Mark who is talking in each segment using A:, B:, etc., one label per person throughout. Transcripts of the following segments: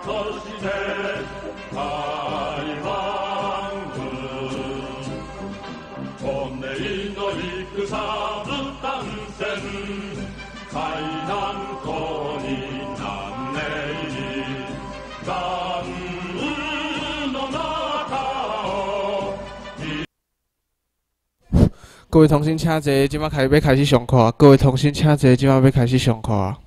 A: 这是的台湾軍本音の戦武丹戦海南島に何年に残雨の中を
B: 各位同心请坐，即马要开始上课。各位同心请坐，即马要开始上课。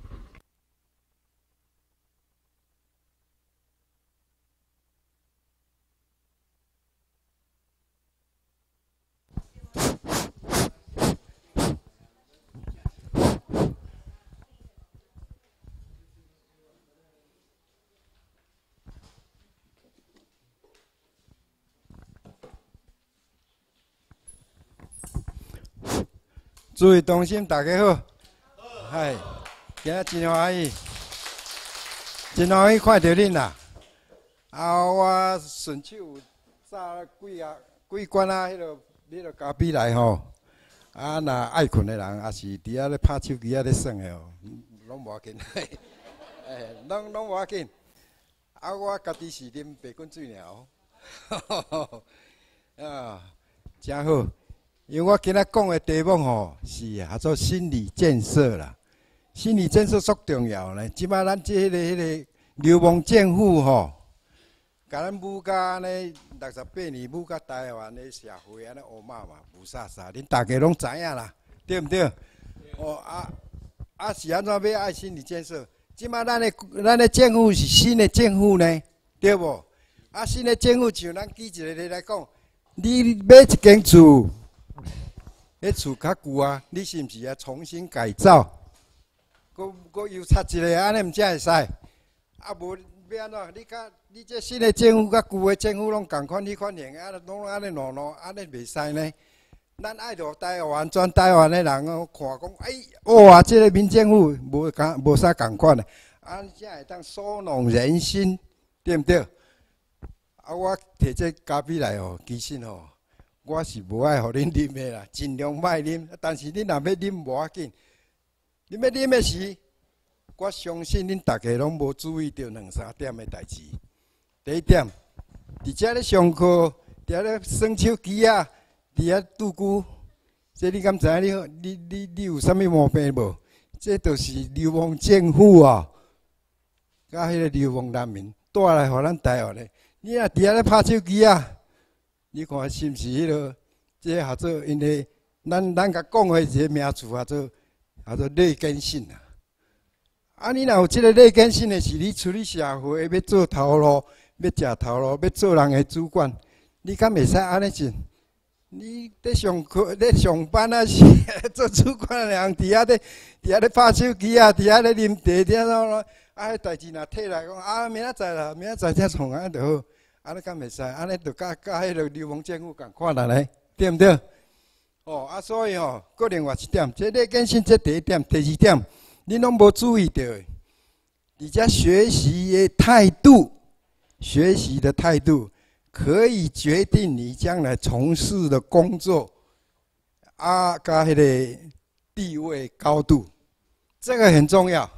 C: 诸位同心，大家好，嗨，今仔真欢喜，真欢喜看到恁啦。我顺手炸几罐迄落咖啡来吼。若爱困的人，也是伫遐咧拍手机咧耍的哦，拢无要紧，拢无要紧。我家己是啉白滚水尔，真好。因为我今仔讲的题目吼是叫做心理建设啦，心理建设足重要咧。即摆咱迄个流氓政府吼，甲咱母甲安尼68年母甲台湾的社会安尼乌麻麻、乌煞煞，恁大家拢知影啦，对毋对？是安怎要爱心理建设？即摆咱的政府是新的政府呢，对无？新的政府像咱举一个例来讲，你买一间厝。迄厝较旧啊，你是毋是要重新改造？搁油擦一个安尼，毋才会使。无要安怎？你这新的政府甲旧的政府拢共款，你款型拢安尼弄，安尼袂使呢？咱爱到台湾，全台湾的人看讲，哇，这个民政府无啥共款的，安才会当收拢人心，对毋对？我摕这咖啡来哦，其实哦。我是无爱互恁啉的啦，尽量莫啉。但是恁若要啉无要紧，恁要啉的时，我相信恁大家拢无注意到两三点的代志。第一点，伫遮咧上课，伫咧耍手机啊，伫遐拄久，这你敢知影？你有啥物毛病无？这就是流氓政府啊，甲迄个流氓人民带来互咱台湾的。你若伫遐咧拍手机啊！你看是毋是迄落？这叫做因为咱甲讲的一个名词叫做内根性啊。你若有这个内根性的是，你处理社会要做头路，要食头路，要做人的主管，你敢袂使安尼做？你咧上课、咧上班啊，是做主管的人伫遐咧拍手机啊，伫遐咧啉茶，迄代志若摕来讲明仔载啦，明仔载才创安尼就好。安尼敢袂使？安尼就甲迄个流氓政府共款啦咧，对毋对？所以搁另外一点，这内根性这第一点，第二点，恁拢无注意到，你遮学习的态度可以决定你将来从事的工作甲迄个地位高度，这个很重要。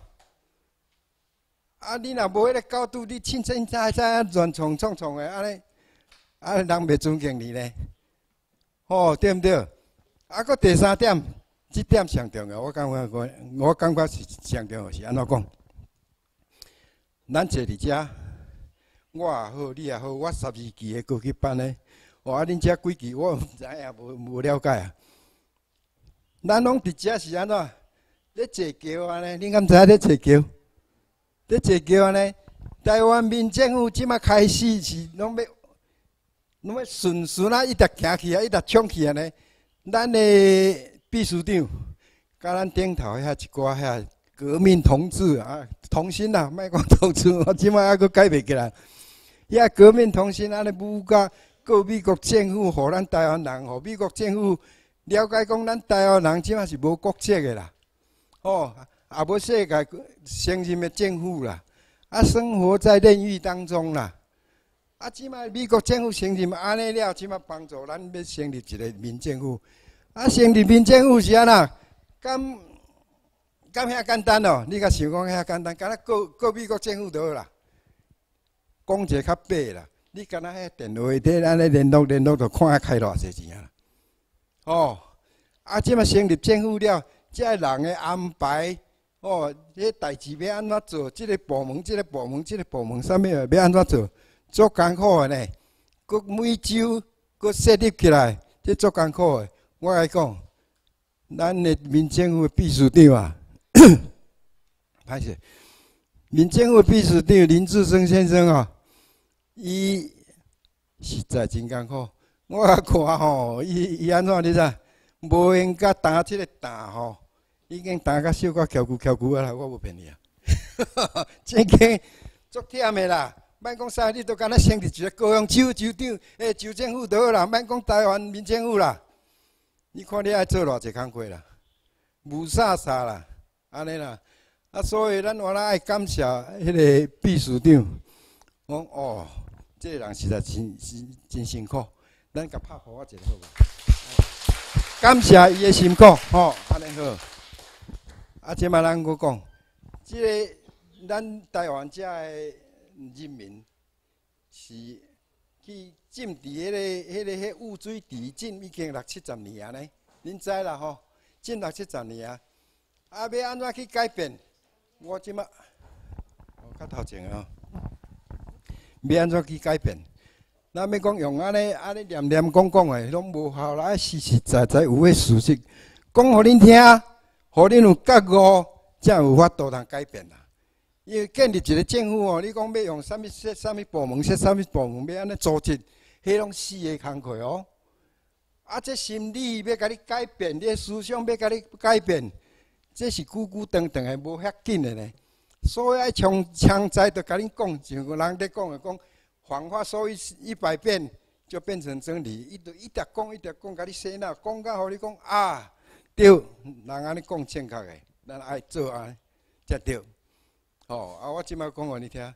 C: 你若无迄个高度，你凊彩乱创的，安尼人袂尊敬你呢？对毋对？搁第三点，这点上重要，我感觉是上重要是安怎讲？咱坐伫遮，我也好，你也好，我12期的高级班呢，恁遮几期我毋知影，无了解啊。咱拢伫遮是安怎？咧坐桥安尼，恁敢知影咧坐桥？咧坐桥安尼，台湾民政府即马开始是拢要顺啊，一直行去啊，一直冲去安尼。咱的秘书长，甲咱顶头遐一寡遐革命同志啊，同心啦，莫讲同志，我即马还阁改袂起来。遐革命同心安尼武甲告美国政府，互咱台湾人，互美国政府了解讲，咱台湾人即马是无国籍的啦。也无世界承认的政府啦，生活在炼狱当中啦。即摆美国政府承认安尼了，即摆帮助咱要成立一个民政府。成立民政府是安那？敢遐简单哦？你甲想讲遐简单？敢若告美国政府就好啦。 讲一个较白啦。你敢若迄电话伫安尼联络，就看下开偌济钱啊！哦，即马成立政府了，即个人的安排，哦，迄代志要安怎做？即个部门，啥物要安怎做？足艰苦的呢。佮每周佮设立起来，这足艰苦的。我来讲，咱的民政府秘书长啊，歹势，民政府秘书长林志生先生啊，伊实在真艰苦。我看吼，伊安怎你知？无闲甲担即个担吼，已经担甲手甲翘骨啊啦！我无骗你啊，真经足忝的啦。莫讲啥，你都敢若成立一个高雄州长，州政府就好啦。莫讲台湾民政府啦，你看你爱做偌济工课啦，无啥啦，安尼啦。所以咱原来爱感谢迄个秘书长，讲哦，这个人实在真辛苦，咱甲拍互我一个好无？感谢伊的辛苦，吼，安尼好。即摆咱搁讲，即个咱台湾遮的人民是去浸伫迄污水池浸已经60-70年啊呢，恁知啦吼？浸60-70年啊，要安怎去改变？我即摆，较头前啊，要安怎去改变？咱要讲用安尼念讲的，拢无效啦，实实在在有迄事实，讲互恁听，互恁有觉悟，才有法度通改变啦。因为建立一个政府哦，你讲要用啥物部门，啥物部门要安尼组织，迄拢死的工课哦。这心理要甲你改变，你的思想要甲你改变，这是久长的，无遐紧的呢。所以爱从强在就甲恁讲，像个人咧讲的讲，谎话说100遍就变成真理，伊就一直讲，甲你洗脑，讲到互你讲啊，对，人安尼讲正确的，咱爱做安尼才对。我即摆讲互你听。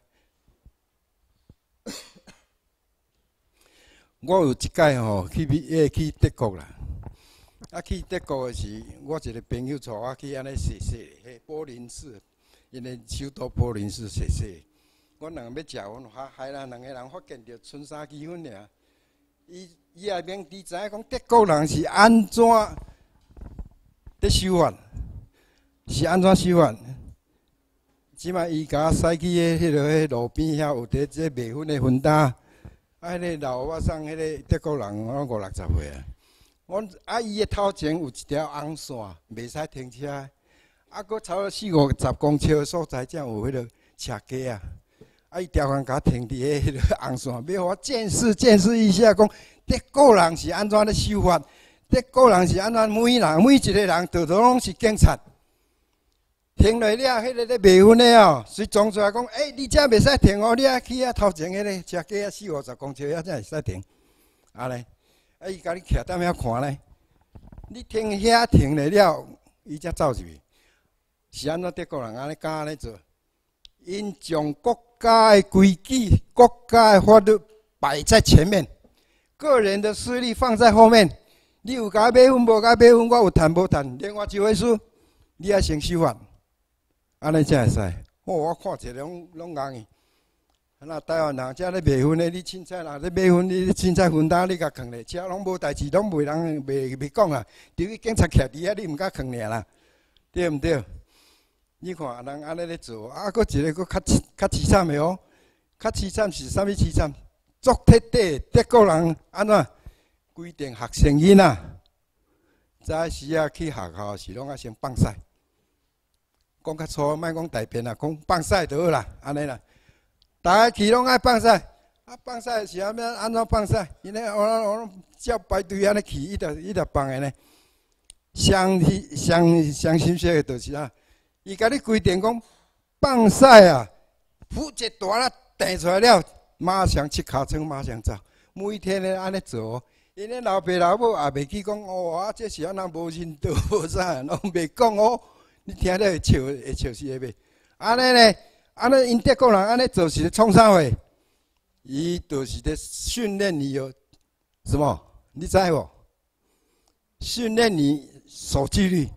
C: 我有一届吼去德国啦，去德国的时，我一个朋友带我去安尼踅踅，迄波林市，因为首都波林市踅踅。阮两个要食，阮害咱两个人发现着剩3支粉尔。伊也明知影讲德国人是安怎咧收法，是安怎收法？即摆伊甲我驶去迄路边遐有伫这卖粉的粉担，迄个老我送迄个德国人，50-60岁啊。阮伊的头前有一条红线，袂使停车，佫差不多40-50公尺的所在，才有迄个车架啊。伊条工甲停伫迄个红线，要互我见识一下，讲德国人是安怎咧守法，德国人是安怎每一个人都拢是警察。停落了，迄个咧卖粉的哦，随装出来讲，你遮袂使停哦，你啊去头前迄个车架40-50公尺，才会使停。安尼，伊甲你徛踮遐看咧，你停遐停了，伊才走入去。是安怎德国人安尼敢安尼做？因将国家的规矩、国家的法律摆在前面，个人的私利放在后面。你有甲买粉无甲买粉，我有趁无趁，连我一回事，你也先守法。安尼才会使，我看起来拢硬去。那台湾人遮咧卖粉的，你凊彩人咧买粉，你凊彩粉担你甲囥咧，车拢无代志，拢袂人袂讲啊。除非警察徛伫遐，你毋敢囥尔啦，对毋对？你看人安尼咧做，佫一个佫较凄惨的哦，较凄惨是啥物凄惨？足彻底，德国人安怎规定学生囡仔早时啊去学校是拢爱先放屎。讲较粗，莫讲大便啊，讲放屎就好啦，安尼啦。大家去拢爱放屎，放屎是安怎放屎？因为我照排队安尼去，伊就放的呢。上新鲜的就是啊，伊甲你规定讲放屎啊，呼一大啦弹出来了，马上七尻川，马上走。每天咧安尼做，因为老爸老母也袂去讲哦，这是安那无人道无啥，拢袂讲哦。你听了会笑死个袂？安尼呢？安尼因德国人安尼做是咧创啥货？伊就是咧训练你有什么？你知无？训练你守纪律，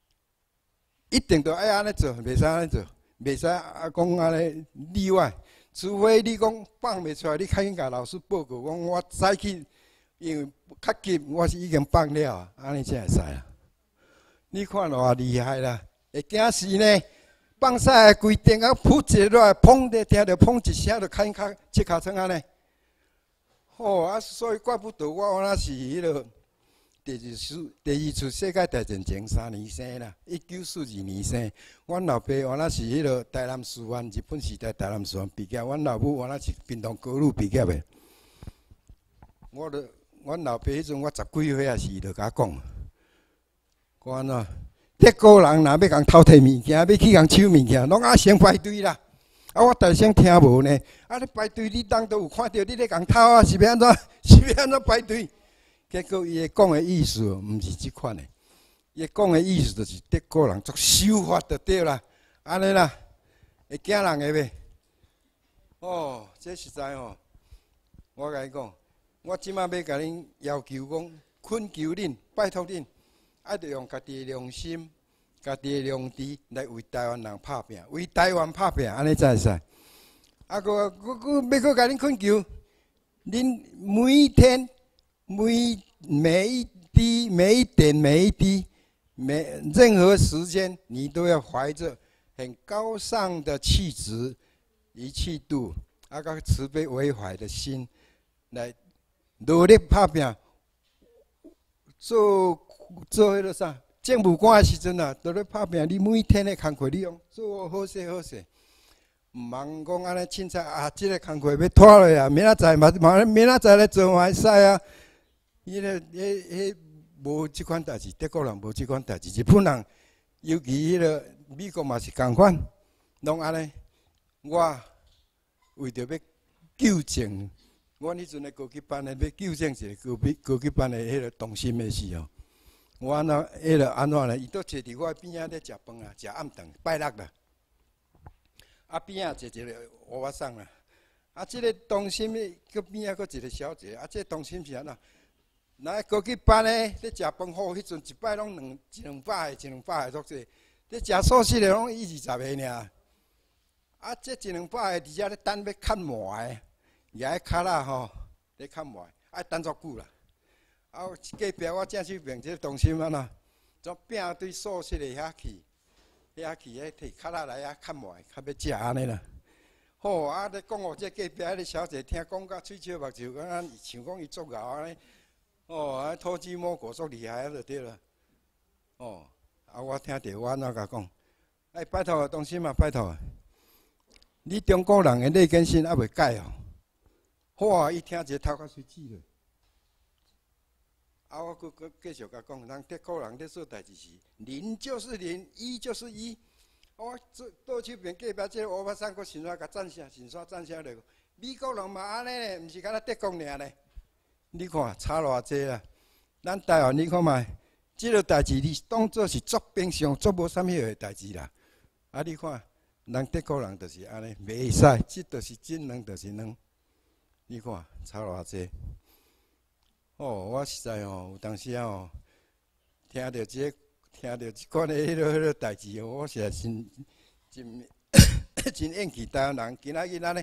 C: 一定都爱安尼做，袂使安尼做，袂使讲安尼例外。 除非你讲放袂出来，你赶紧甲老师报告，讲我早起，因为较急，我是已经放了，安尼才会使啊。你看偌厉害啦！会惊死呢！放屎规定啊，扑一落来，砰的听着砰一声，就开脚切脚床安尼。啊，所以怪不得我那是迄落第二次世界大战前3年生啦，1942年生。阮老爸原来是迄落台南师范，日本时代台南师范毕业。阮老母原来是屏东高女毕业的。阮老爸迄阵我10几岁啊，是伊就甲我讲，我安怎？德国人若要共偷摕物件，要去共抢物件，拢先排队啦。我大声听无呢。你排队，你当都有看到你咧共偷啊？是要安怎？是要安怎排队？结果伊会讲的意思，毋是即款的。伊讲的意思就是德国人作守法就对啦，安尼啦，会惊人的袂？这实在我甲你讲，我即摆要甲恁要求讲，恳求恁，拜托恁。着用家己的良心、家己的良知来为台湾人拍拼，为台湾拍拼，安尼才会使。要搁甲恁恳求，恁每天、每一滴、每一点、每一滴、任何时间，你都要怀着很高尚的气质、仪气度，个慈悲为怀的心，来努力拍拼，做迄个啥？政务官的时阵啊，都咧拍拼。你每天的工课，你用做好势好势，毋茫讲安尼凊彩即个工课要拖落啊，明仔载明仔载来做嘛会使啊。迄无即款代志，德国人无即款代志，日本人尤其迄个美国嘛是共款，拢安尼。我为着要纠正，我迄阵的高级班的要纠正一个高级班的迄个动心的事哦。我安怎呢？伊都坐伫我边仔咧食饭啊，食暗顿，拜六啦。边仔坐一个乌巴桑啦。即个同心的，佮边仔佮一个小姐。即个同心是安怎？那高级班的咧食饭好，迄阵一摆拢一两百个足济。咧食素食的拢1、20个尔。即一两百个，而且咧等要砍麻的，举迄骹仔咧砍麻，等足久啦。隔壁我正去面即个同心啊呐，怎拼对素食的遐去，遐摕卡仔来砍糜，较要食安尼啦。咧讲哦，这隔壁迄个小姐听讲甲喙笑目睭，像讲伊作牛安尼。土鸡摸狗足厉害就对了。我听着我安怎甲讲？拜托同心啊，拜托，你中国人的劣根性还袂改哦。伊听者头壳水起了。我佫继续甲讲，人德国人咧做代志是零就是零，一就是一。我倒手边隔壁即个乌巴桑，佫先煞甲赞声，先煞赞声落。美国人嘛安尼咧，毋是敢若德国尔咧。你看差偌济啦！咱台湾你看觅，即个代志你当作是足平常、足无啥物个代志啦。你看，人德国人就是安尼，袂使，即就是真两，就是两。你看差偌济。我实在有当时听到即款的迄个代志我实在真怨气台湾人。今仔日安尼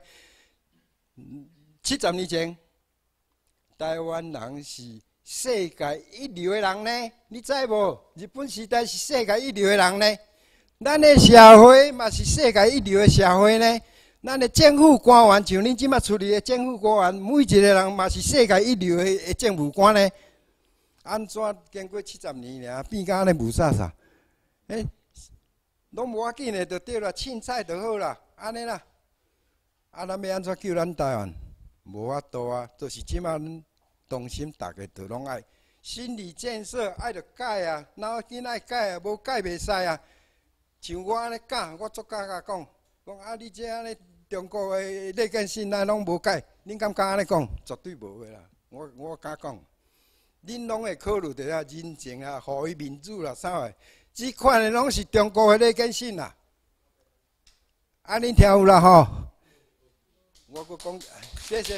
C: ，70年前，台湾人是世界一流的人呢，你知无？日本时代是世界一流的人呢，咱的社会嘛是世界一流的社会呢。咱的政府官员，像恁即马处理的政府官员，每一个人嘛是世界一流的政府官呢。安怎经过70年尔，变甲安尼无啥？拢无要紧的，就对啦，凊彩就好啦，安尼啦。咱要安怎救咱台湾？无法度啊，就是即马同心，大家都拢爱心理建设，爱着改啊，脑筋爱改啊，无改袂使啊。像我安尼教，我足敢甲讲你这安尼。中国的劣根性咱拢无改，恁敢安尼讲？绝对无的啦！我敢讲，恁拢会考虑着啊人情啊、互伊民主啦啥个，即款的拢是中国的劣根性啦。恁听有啦吼？我阁讲，谢谢。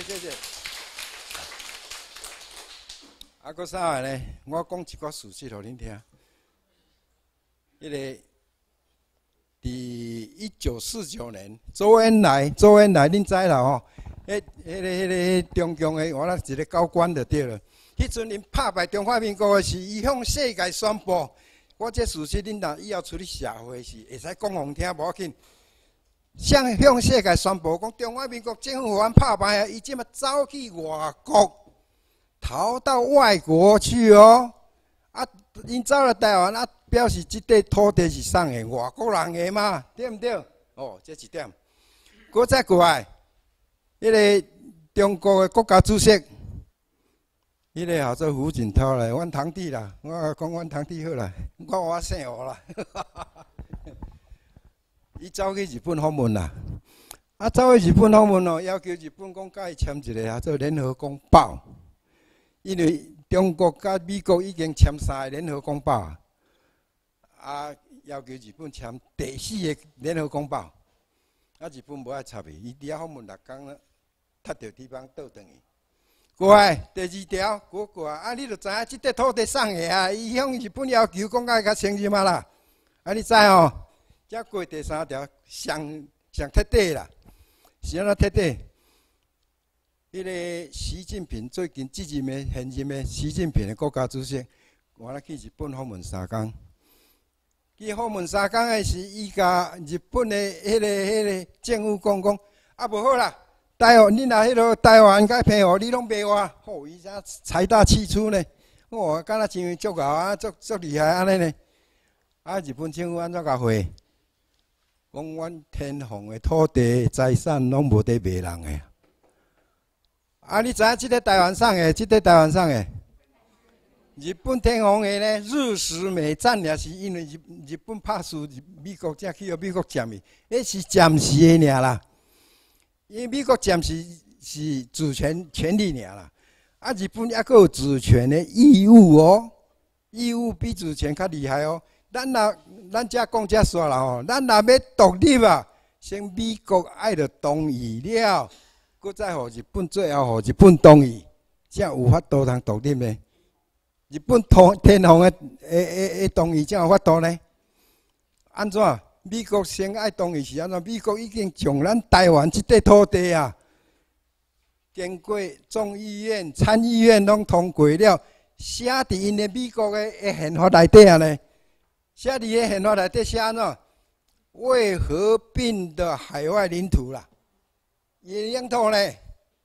C: 阁啥个呢？我讲一个事实互恁听。迄个第1949年，周恩来，恁知啦吼？迄个中共的我一个高官就对了。迄阵因拍败中华民国的时，伊向世界宣布，我这事实恁若以后处理社会时，会使讲互听，无要紧。向世界宣布讲，中华民国政府互阮拍败啊！伊即马走去外国，逃到外国去哦。啊，因走了台湾啊，表示即块土地是送给外国人的嘛，对毋对？哦，这一点。搁再过来，迄个中国的国家主席，迄个号做胡锦涛啦，阮堂弟啦，我讲阮堂弟好啦，我姓胡啦。伊走去日本访问啦，啊，走去日本访问哦，要求日本讲甲伊签一个叫做联合公报，因为中国甲美国已经签3个联合公报啊，要求日本签第4个联合公报，啊，日本无爱插伊，伊伫遐访问6天了，踢着地方倒转去。过来第2条，过来啊，你著知影即块土地送的啊，伊向日本要求讲甲承认嘛啦，啊，你知吼？再过第3条，上彻底啦，是安怎彻底？迄个习近平最近现任的习近平的国家主席，我来去日本访问3天。去访问3天的时，伊甲日本的迄个政府讲，啊无好啦，台湾恁若迄落台湾甲平和，你拢卖我，吼，伊才财大气粗呢，哦，敢若真足够啊，足厉害安尼呢。啊，日本政府安怎甲回？讲阮天皇的土地财产拢无得卖人的。啊，你知影即个台湾送的？即个台湾送的？日本天皇的呢？日时美战也是因为日本拍输美国，才去互美国占去，迄是暂时的尔啦。因为美国暂时是主权权利尔啦，啊，日本还佫有主权的义务哦，义务比主权较厉害哦。咱遮讲遮煞啦吼，咱若要独立啊，先美国爱着同意了，搁再互日本最后互日本同意，才有法度通独立呢。日本天皇的同意才有法度呢。安怎？美国先爱同意是安怎？美国已经将咱台湾这块土地啊，经过众议院、参议院拢通过了，写伫因的美国的宪法内底啊呢。写伫个宪法内底写安怎？未合并的海外领土啦，伊领土咧。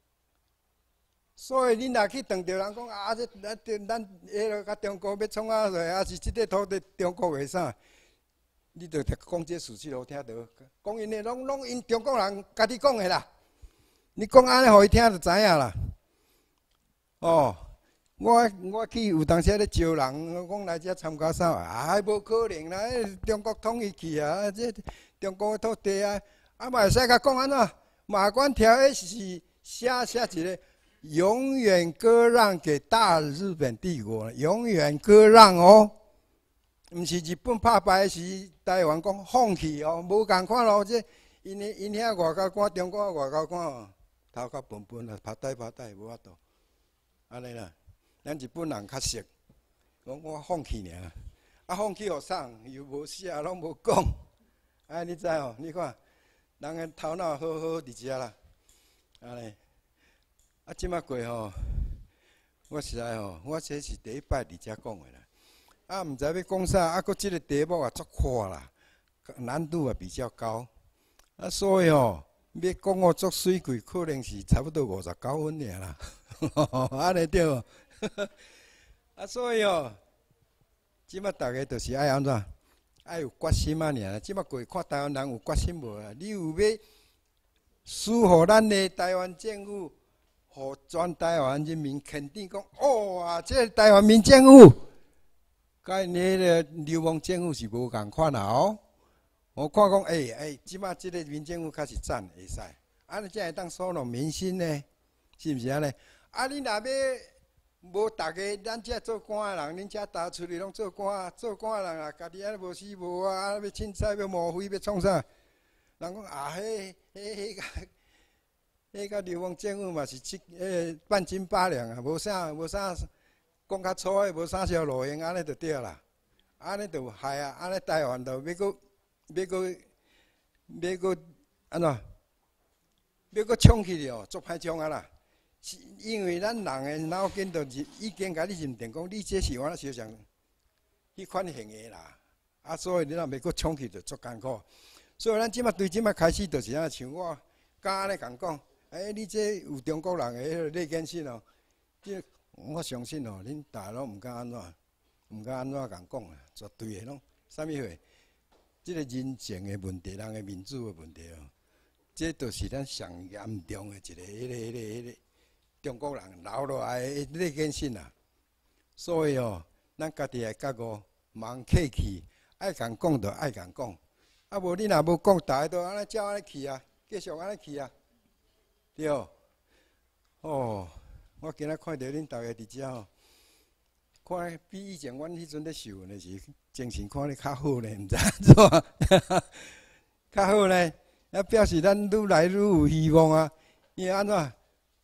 C: 所以你若去撞着人讲啊，咱迄落甲中国要创啊落，啊是即块土地中国的啥？你着讲这事实好听着，讲因的拢因中国人家己讲的啦。你讲安尼，互伊听就知影啦。哦。我去有当时咧招人，讲来遮参加啥？啊，无可能啦！中国统一去啊，这中国的土地啊，啊嘛会使甲讲安怎？马关条约是写一个，永远割让给大日本帝国，永远割让哦。毋是日本拍败时，台湾讲放弃哦，无共款咯。这因遐外交官，中国外交官哦，头壳笨啊，拍呆无法度，安尼啦。咱日本人较熟，讲我放弃尔，啊放弃互送，又无写，拢无讲，啊你知吼？你看，人个头脑好伫遮啦，安尼，啊即马过吼，我实在吼，我这是第1摆伫遮讲的啦，啊毋知要讲啥，啊搁即个题目也足宽啦，难度也比较高，啊所以吼，要讲我足水贵，可能是差不多59分尔啦，安尼对无？啊，所以哦，即马大家就是爱安怎，爱有决心啊！尔，即马过去看台湾人有决心无啊？你有要输互咱的台湾政府，互全台湾人民肯定讲，哦啊，这台湾民政府，甲因迄个流氓政府是无共款啦哦。我看讲，即马即个民政府开始赞会使，安尼才会当收拢民心呢，是毋是安尼？啊，你若要无逐个，咱遮做官的人，恁遮搭出去拢做官的人啊，家己安尼无死无活啊，要凊彩要模糊要创啥？人讲啊，迄个流氓政府嘛是半斤八两啊，无啥讲较粗的，无啥路用，安尼就对啦，安尼就害啊，安尼台湾就要要个安怎？要个冲起哦，足歹冲啊啦！是因为咱人的脑筋就是已经甲你认定讲，你这是我小想迄款型的啦。啊，所以你若要个冲起就足艰苦。所以咱即马对即马开始就是安像我刚安尼共讲，你这有中国人的迄个内建性哦，即我相信哦，恁大家拢毋敢安怎，共讲啦，绝对的拢啥物货？即个人情的问题，人的民主的问题哦，这就是咱上严重的一个迄个中国人留落来的内建性啊。所以哦，咱家己来觉悟，忙客气，爱共讲就爱共讲。啊，无你若无讲，大家都安尼照安尼去啊，继续安尼去啊，对。哦，我今仔看到恁大家伫遮吼，看比以前阮迄阵咧受呢是精神看咧较好咧，毋知安怎，较好咧，那表示咱愈来愈有希望啊。因为安怎？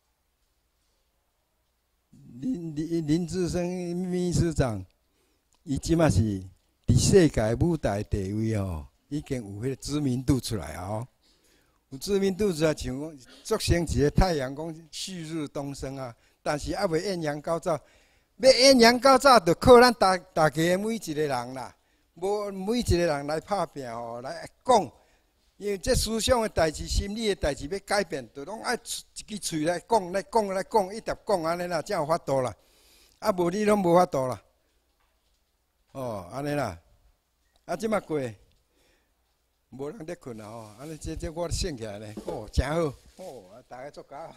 C: 林志升秘书长，伊即马是伫世界舞台地位哦。已经有迄个知名度出来啊！哦，有知名度出来，像讲俗称一个太阳讲旭日东升啊。但是还未艳阳高照，要艳阳高照，就靠咱大家每一个人啦，无每一个人来拍拼吼，来讲。因为这思想的代志、心理的代志要改变，就拢爱一支嘴来讲，一直讲安尼啦，才有法度啦。啊，无你拢无法度啦。哦，安尼啦。啊，即马过。无人咧困啊！吼，安尼这我醒起来咧，哦，真好，哦，大家作家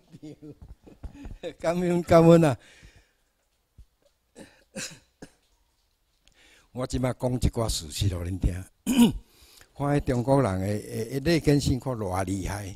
C: 感恩啊！我即摆讲一寡事实互恁听，看迄中国人的内建性看偌厉害。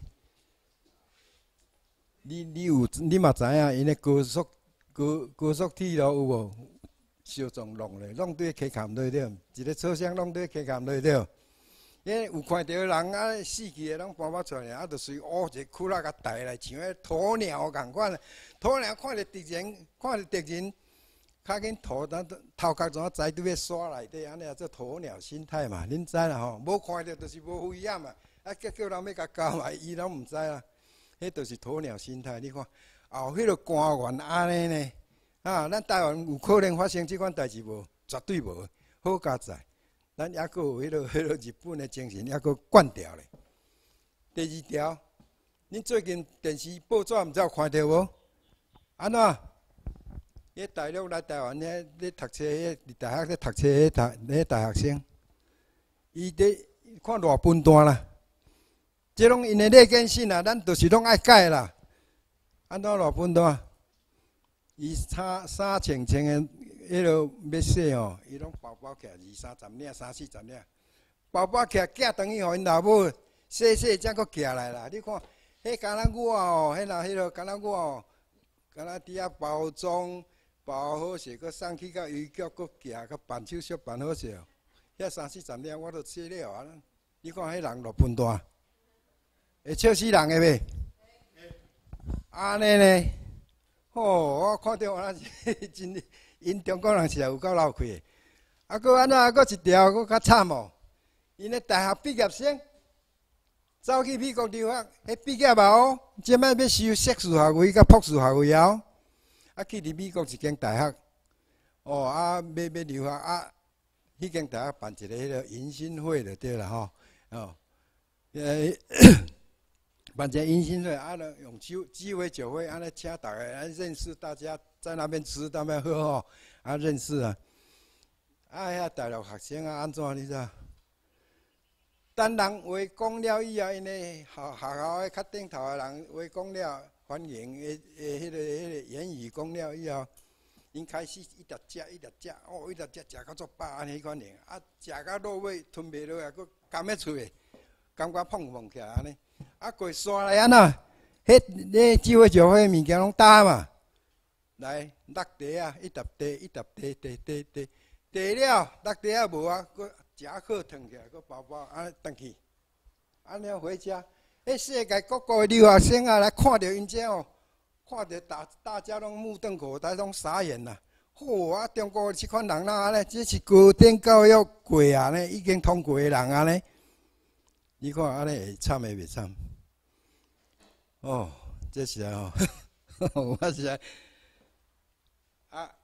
C: 你嘛知影，因咧高速铁路有无？小纵弄咧，弄对溪坎对对，一个车厢弄对溪坎对对。因有看到人啊死去的，拢搬出来，啊，就随乌一窟窿甲抬来，像迄鸵鸟共款。鸵鸟看着敌人，较紧头壳怎栽伫咧沙内底，安尼也做鸵鸟心态嘛。恁知啦吼，无看到就是无危险嘛。啊，叫人要甲交嘛，伊拢毋知啦。迄就是鸵鸟心态。你看，后迄个官员安尼呢？啊，咱台湾有可能发生即款代志无？绝对无，好佳哉。咱还阁有迄个日本的精神，还阁惯掉咧。第二条，恁最近电视报纸毋知有看到无？安怎？迄大陆来台湾咧读册，伫大学咧读册迄大学生，伊伫看偌笨蛋啦！即拢因的内建性啊，咱就是拢爱改啦。安怎偌笨蛋？伊衫穿的。迄落要洗吼，伊拢包起来2、3领、3、4十领，包起来寄等于互因老母洗才阁寄来啦。你看，迄敢若我哦，迄落敢若我哦，敢若伫遐包装包好势，阁送去到邮局，阁寄，阁办手续办好势哦。遐3、4十领我都洗了啊！你看迄人偌笨蛋，会笑死人的袂？安尼呢？哦，我看到安尼真。因中国人是有够闹气的，啊，搁安怎？啊，搁一条，搁较惨哦。因咧大学毕业生走去美国留学，迄毕业嘛哦，即摆要修硕士学位甲博士学位哦，啊，去伫美国一间大学，哦，啊，要留学啊，迄间大学办一个迄个迎新会就对啦吼，哦，办一个迎新会，啊，用鸡尾酒会，安尼请大家来认识大家。在那边吃，那边喝哦，啊认识啊，啊遐大陆学生啊安怎你知道？等人话讲了以后，因为学校的较顶头的人话讲了，欢迎的迄个言语讲了以后，因开始一直食，哦，一直食到足饱安尼款样，啊食到落尾吞袂落来，佫含咧喙，感觉碰起来安尼，啊过刷来安怎？迄鸡尾酒迄物件拢打嘛。来落地啊，一沓地，地了落地啊无啊，佫食好腾起来，佫包安尼转去，安尼回家。迄世界各国的留学生啊，来看到因这哦，看到大家拢目瞪口呆，拢傻眼啦。嚯啊！中国即款人啦，安尼，这是高等教育过啊呢，已经通过的人啊呢。 你看安尼会惨会袂惨？哦，这是啊吼，我是啊，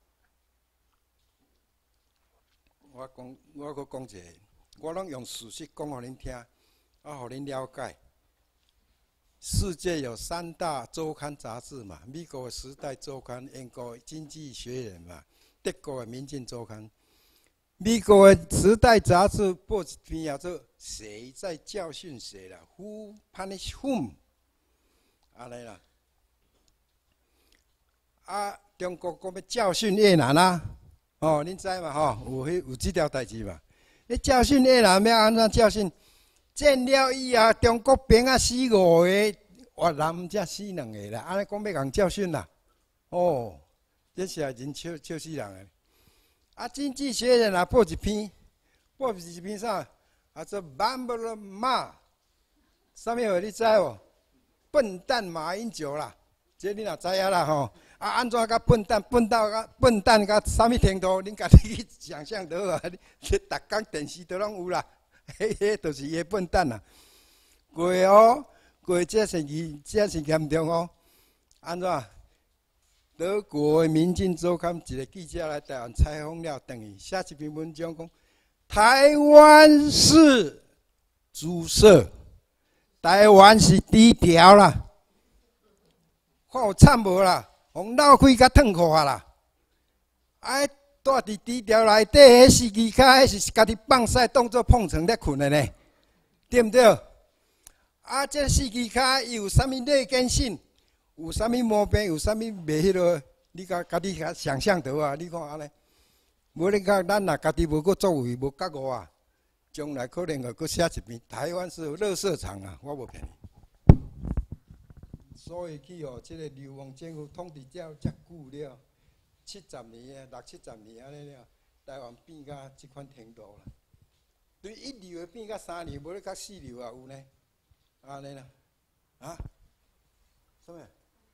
C: 我搁讲一个，我拢用事实讲互恁听，互恁了解。世界有3大周刊杂志嘛，美国的《时代周刊》、英国《经济学人》嘛，德国的《民进周刊》。美国的《时代》杂志报一篇叫做“谁在教训谁”啦 ，Who punish whom？ 安尼啦。啊，中国讲要教训越南啊，哦，恁知嘛吼？有这条代志嘛？你教训越南要安怎教训？战了以后，中国兵啊死5个，越南才死2个啦。安尼讲要共教训啦？哦，这是人笑死人诶。啊，《经济学人》也报一篇啥？啊，做 Bambler 骂，啥物话你知无？笨蛋马英九啦，这你若知影啦吼。啊，安怎甲笨蛋甲啥物程度？恁家己去想象得啊！你逐工电视都拢有啦，迄就是伊笨蛋啦。过这是严重哦。安怎？德国的《民进周刊》一个记者来台湾采访了，等于写一篇文章讲，台湾是主色，台湾是低调啦，看有惨无啦？互闹开甲脱裤啊啦！啊，住伫低调内底，迄司机卡，迄是家己放屎当作碰床咧困的呢，对不对？啊，这司机卡伊有啥物内根性？有啥物毛病？有啥物袂迄落？你家己想象到啊！你看安尼，无你讲咱若家己无个作为，无觉悟啊，将来可能会搁写一篇台湾是垃圾场啊！我无骗你。所以去哦，这个流亡政府统治遮久了，70年啊，60、70年安尼了，台湾变甲即款程度啦。对1流的变甲3流，无咧甲4流啊有呢？安尼啦，啊？什么？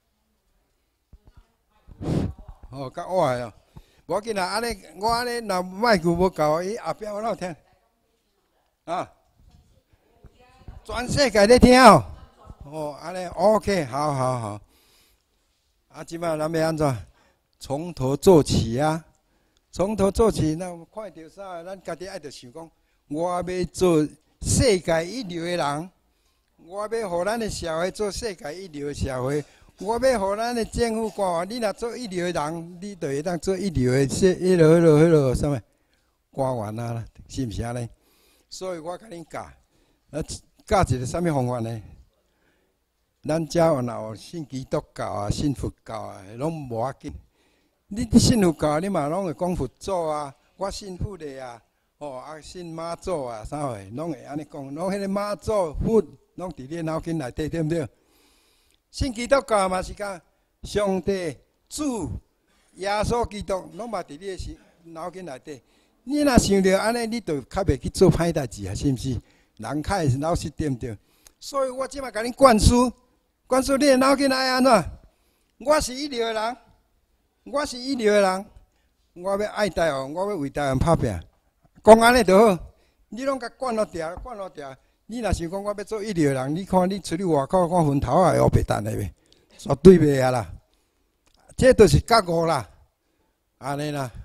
C: 哦，较歪哦，无要紧啦，安尼我安尼若麦克无够，伊后壁我哪有听？啊，全世界咧听哦。哦，安尼 OK， 好。啊，即摆咱要安怎？从头做起啊！从头做起，那看到啥？咱家己爱着想讲，我要做世界1流的人，我要互咱的社会做世界1流的社会。我要互咱的政府官员，你若做1流的人，你就会当做1流的迄落什么官员啊？是毋是安尼？所以我甲恁教，教一个啥物方法呢？咱遮若有信基督教啊、信佛教啊，拢无要紧。你信佛教，你嘛拢会讲佛祖啊，我信佛的啊，啊信妈祖啊，啥货拢会安尼讲，拢迄个妈祖佛，拢伫你脑筋内底，对毋对？信基督教嘛是讲上帝、主、耶稣基督，拢嘛伫你的脑筋内底。你若想着安尼，你就较袂去做歹代志啊，是毋是？人较会老实，对毋对？所以我即摆甲恁灌输你的脑筋爱安怎？我是1流的人，我是1流的人，我要爱台湾，我要为台湾拍拼，讲安尼就好。你拢甲灌落掉。你若想讲我要做1流的人，你看你出去外口看坟头也黑白等的呗，绝对袂啊啦。这就是觉悟啦，安尼啦。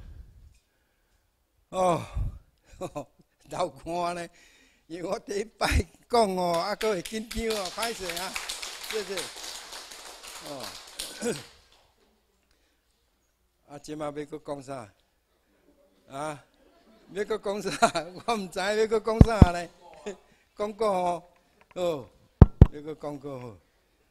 C: 哦，流汗呢，因为我第一摆讲哦，还佫会紧张哦，歹势啊，谢谢。哦，啊，即马要佫讲啥？啊，要佫讲啥？我毋知要佫讲啥呢？讲过吼，哦，要佫讲过吼。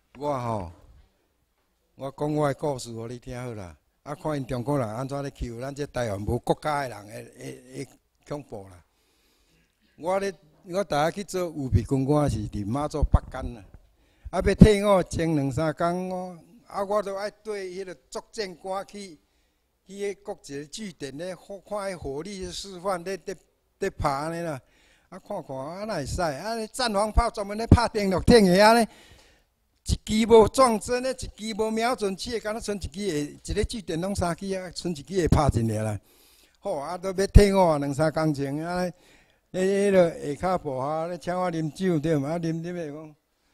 C: 我讲我的故事互你听好啦。啊，看因中国人安怎咧欺负咱这台湾无国家的人，会恐怖啦。我逐日去做预备军官是伫马祖北干啦。啊，要退伍前2、3工，我都爱对迄个作战官去迄个国一个据点咧，看迄火力示范咧拍安尼啦。啊，看啊，哪会使？啊，战防炮专门咧拍电路挺个安尼，一支无撞针咧，一支无瞄准器，敢若剩一支会，一个据点拢3支啊，剩一支会拍进来啦。好，啊，都要退伍2、3工前，安尼迄个下骹步哈，咧请我啉酒对嘛？啊，啉诶讲，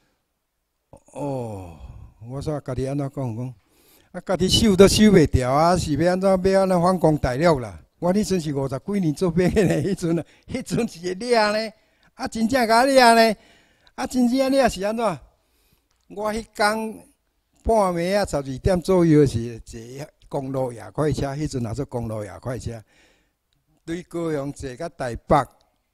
C: 哦，我煞家己安怎讲？啊，家己收都收袂掉啊，是要安怎反攻大陆啦？我迄阵是50几年做兵诶，迄阵是会掠呢，啊，真正甲掠呢，啊，真正掠是安怎？我迄天半暝啊12点左右是坐公路夜快车，迄阵也做公路夜快车，对高雄坐到台北，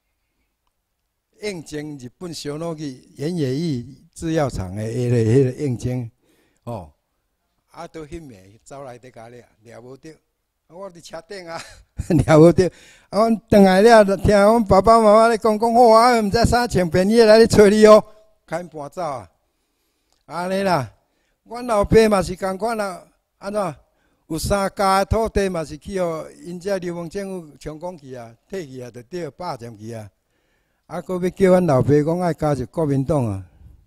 C: 应征日本小老去岩野义制药厂诶迄个应征，哦。啊，到迄暝走来伫家掠无着，我伫车顶啊，掠无着。啊，阮转来了，听阮爸爸妈妈咧讲，好啊，毋知啥穿便衣来咧找你哦，赶紧搬走啊！安尼啦，阮老爸嘛是共款啦，安怎？有3家土地嘛是去互因遮流氓政府充公去啊，退去啊，就对霸占去啊。啊，搁要叫阮老爸讲爱加入国民党啊。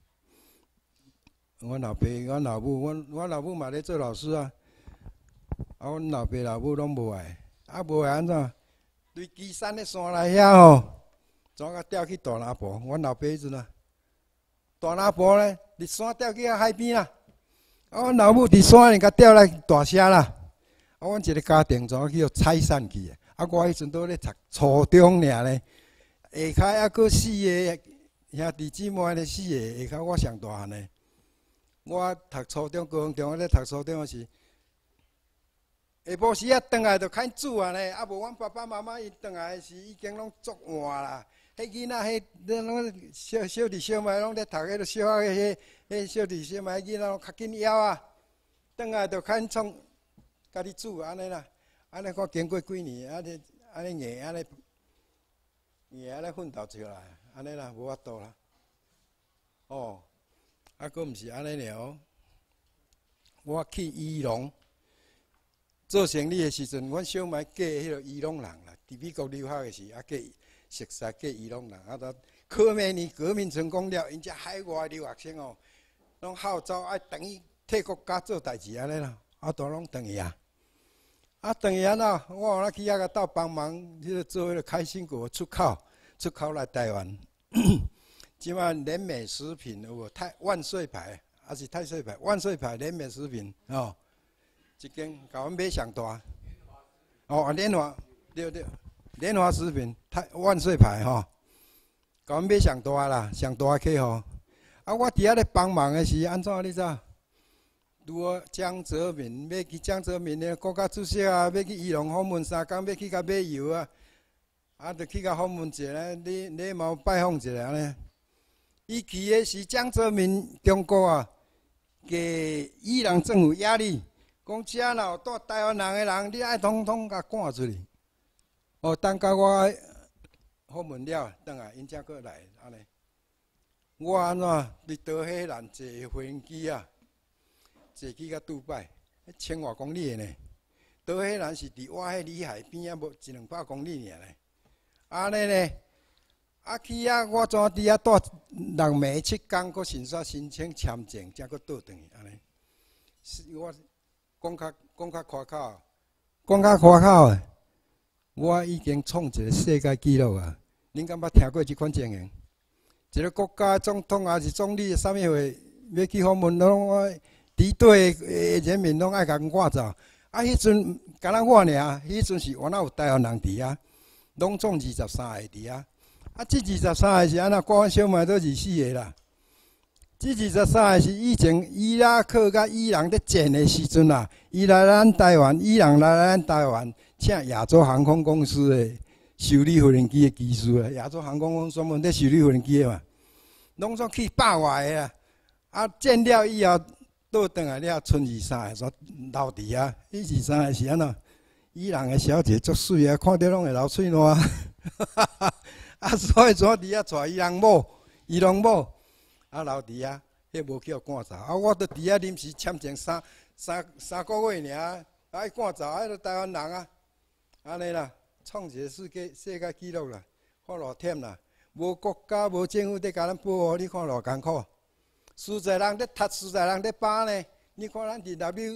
C: 阮老爸、阮老母，阮老母嘛咧做老师啊。啊，阮老爸、老母拢无爱，啊无爱安怎？对基山咧山内遐吼，怎甲调去大南埔？阮老爸迄阵啊，大南埔咧，伫山调去海边啦。啊，阮老母伫山里甲调来大社啦。啊，阮一个家庭怎去拆散去的？啊，我迄阵都咧读初中尔咧，下骹还佫4个兄弟姊妹咧4个，下骹我上大汉咧。我读初中，高雄中学咧读初中时，下晡时啊，转来就开煮啊呢。啊，无阮爸爸妈妈伊转来时已经拢足晚啦。迄囡仔，迄拢小弟小妹拢咧读迄个小学迄小弟小妹囡仔拢较紧枵啊。转来就开创家己煮安尼啦。安尼我经过几年，安尼硬安尼奋斗出来，安尼啦，无法度啦。哦。啊，佫毋是安尼了。我去宜农做生意的时阵，阮小妹嫁迄个宜农人啦，伫美国留学的时，啊嫁熟识嫁宜农人，啊到科美年革命成功了，因遮海外留学生哦，拢号召爱等于替国家做代志安尼啦，啊都拢等于啊。啊等于安怎？我有去遐个斗帮忙，迄个做迄个开心果出口来台湾。即摆联美食品有无万岁牌，还是太岁牌？万岁牌联美食品哦，一间甲阮买上大。哦，联华对，联华食品万岁牌吼，甲阮买上大啦，上大客户。啊，我伫遐咧帮忙的是安怎你知？拄好江泽民要去江泽民的国家主席啊，要去宜农访问3天，要去甲买油啊，啊，就去甲访问一下，礼貌拜访一下安尼。伊去的是江泽民，中国啊，给伊朗政府压力，讲遮若有带台湾人的人，你爱统统甲赶出去。哦，等到我访问了，转来因才过来安尼。我安怎伫德黑兰坐飞机啊，坐去到杜拜，1000多公里的呢。德黑兰是伫我迄里海边啊，无100-200公里尔呢。安尼呢？啊去遐，我怎伫遐住6暝7天，搁先煞申请签证，才搁倒转去安尼。我讲较夸口的，我已经创一个世界纪录啊！恁敢捌听过即款情形？一个国家总统还是总理，啥物会要去访问，拢敌对的人民拢爱甲阮赶走。啊，迄阵敢若我尔，迄阵是原来有台湾人伫遐，拢总23个伫遐。啊，这23个是安怎？我小妹都24个啦。这23个是以前伊拉克甲伊朗咧战的时阵啊，伊来咱台湾，伊朗来咱台湾，请亚洲航空公司的修理飞机的技术啊。亚洲航空公司专门咧修理飞机的嘛，拢总去100外个啊。啊，战了以后倒转来了，剩23个煞留伫遐。迄23个是安怎？伊朗的小姐足水啊，看到拢会流喙烂。啊，所以伫遐带伊人某，啊留伫遐，迄无叫赶走。啊，我伫遐临时签证三个月尔，爱赶走，迄个台湾人啊，安尼啦，创一个世界纪录啦，看偌忝啦，无国家无政府伫甲咱保护，你看偌艰苦。实在人伫读，实在人伫扒呢。你看咱伫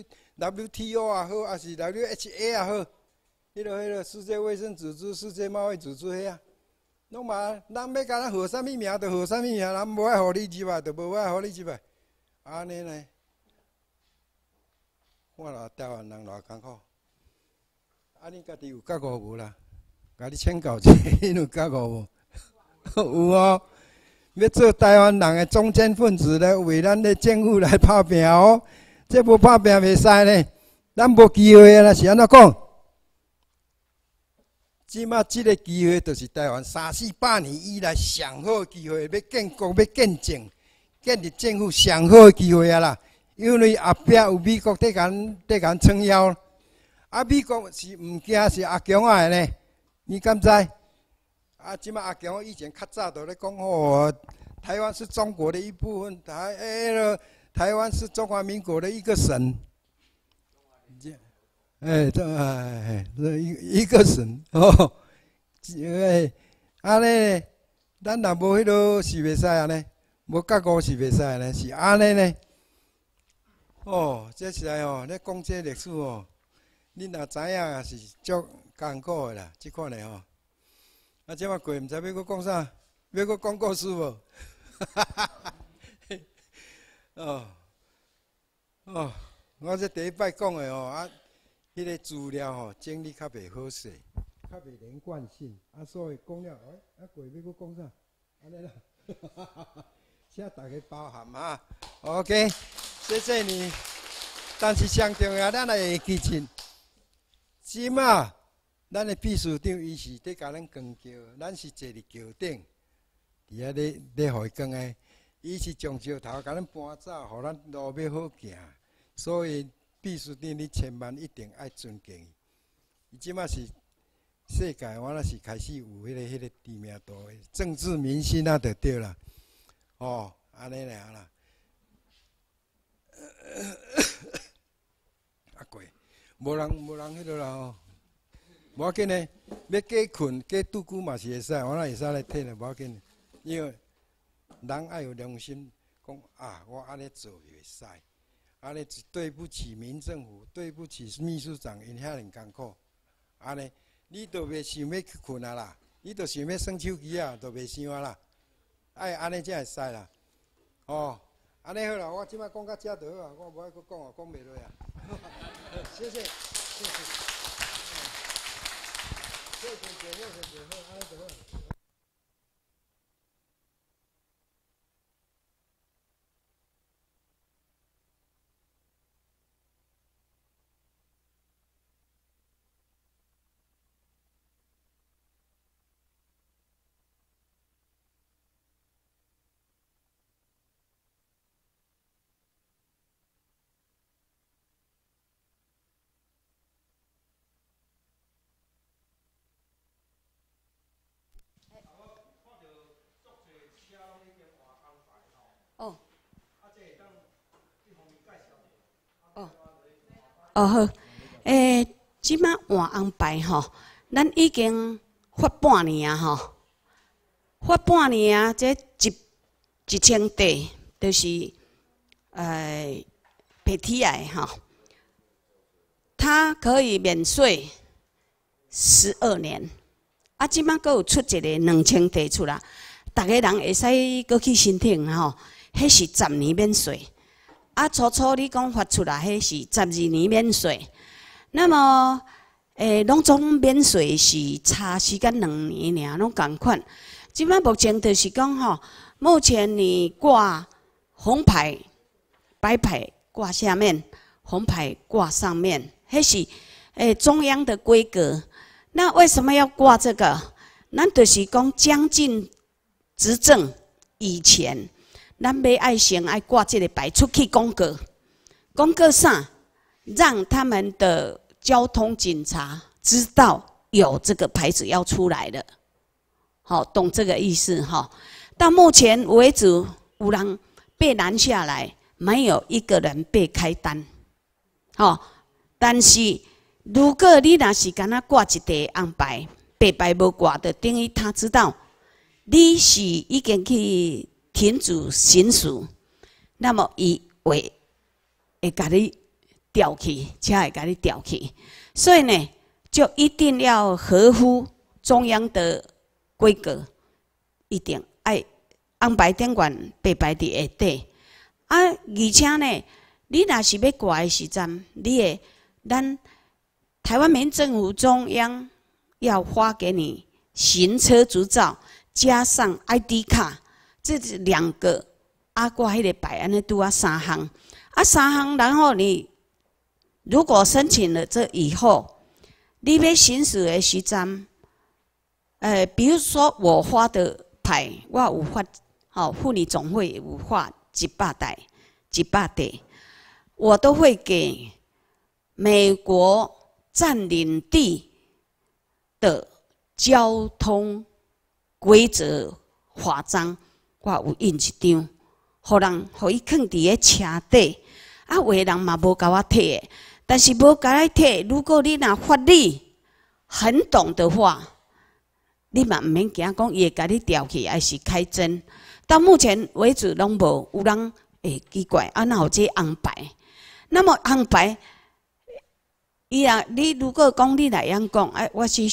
C: WTO 也好，还是 WHO 也好，迄个世界卫生组织、世界贸易组织遐啊。 拢嘛，人要甲咱号啥物名，就号啥物名，人无爱互你入来，就无爱互你入来。安尼呢？看啦，台湾人偌艰苦。啊，你家己有觉悟无啦？甲你请教者，你有觉悟无？有哦。要做台湾人的中坚分子来为咱的政府来拍拼哦。这无拍拼袂使呢，咱无机会啊！是安怎讲？即马即个机会，就是台湾300-400年以来上好的机会，要建国、要建政、建立政府上好的机会啊啦！因为后壁有美国在甲撑腰，啊，美国是毋惊是阿强啊呢？你敢知？啊，即马阿强以前较早都咧讲哦，台湾是中国的一部分，台湾是中华民国的一个省。这一个省哦，安尼，咱若无迄落是袂使安尼，无觉悟是袂使安尼，是安尼呢。哦，这实在哦，咧讲这历史哦，恁若知影是足艰苦的啦，即款的哦。啊，即马过毋知要搁讲啥，要搁讲故事无？哦，我这第一摆讲的哦啊。迄个资料吼整理较袂好势，较袂连贯性，啊，所以讲了，啊，过要搁讲啥？安尼啦，请大家包涵啊。OK， 谢谢你。但是上重要，咱来记清，即马咱的秘书长伊是伫甲咱扛桥，咱是坐伫桥顶，伫遐咧互伊扛的，伊是从桥头甲咱搬走，互咱路要好行，所以。秘书长，你千万一定爱尊敬伊。伊即马是世界，我那是开始有迄个知名度的政治明星啊，就对啦。哦，安尼俩啦。啊过，无人迄落啦吼。无要紧呢，要加困加拄久嘛是会使，我那会使来替咧，无要紧。因为人爱有良心，讲啊，我安尼做袂使。安尼对不起民政府，对不起秘书长，因遐尼艰苦。安尼，你都袂想要去困啊啦，你都想要耍手机啊，都袂想啊啦。爱安尼才会使啦。哦，安尼好啦，我即摆讲到遮就好啊，我无爱搁讲啊，讲袂落啊。谢谢，谢谢。谢谢姐，谢谢姐，好，安尼就好。
D: 哦好，即摆换安排吼，咱已经发半年啊吼，发半年啊，这1000地就是北体癌吼，它可以免税12年，啊，即摆阁有出一个2000地出来，逐个人会使阁去申请吼，迄是10年免税。啊，初你讲发出来，迄是12年免税。那么，拢总免税是差时间2年尔，拢共款。即摆目前就是讲吼，目前你挂红牌、白牌挂下面，红牌挂上面，迄是中央的规格。那为什么要挂这个？咱就是讲将近执政以前。咱要爱先爱挂这个牌出去公告，公告啥？让他们的交通警察知道有这个牌子要出来了，好，懂这个意思哈？到目前为止，有人被拦下来，没有一个人被开单，好，但是如果你若是敢若挂一块红牌，白牌无挂的，等于他知道你是已经去。停止行驶，那么伊会甲你调去，车会甲你调去，所以呢，就一定要合乎中央的规格， 一定爱红牌顶悬，白牌伫下底。而且呢，你若是要挂的时阵，你的咱台湾民政府中央要发给你行车执照加上 ID 卡，这是2个。我迄个牌安尼拄啊3项，3项，然后你如果申请了这以后，你要行驶的时阵，比如说我发的牌，我有发，妇女总会有发100台，我都会给美国占领地的交通规则法章，我有印一张，互人互伊放伫个车底。有的人嘛无甲我摕的，但是无甲我摕，如果你若法律很懂的话，你嘛毋免惊讲伊会甲你调去，还是开针。到目前为止拢无有人会奇怪，哪有这红牌？那么红牌，你如果讲你来样讲，我是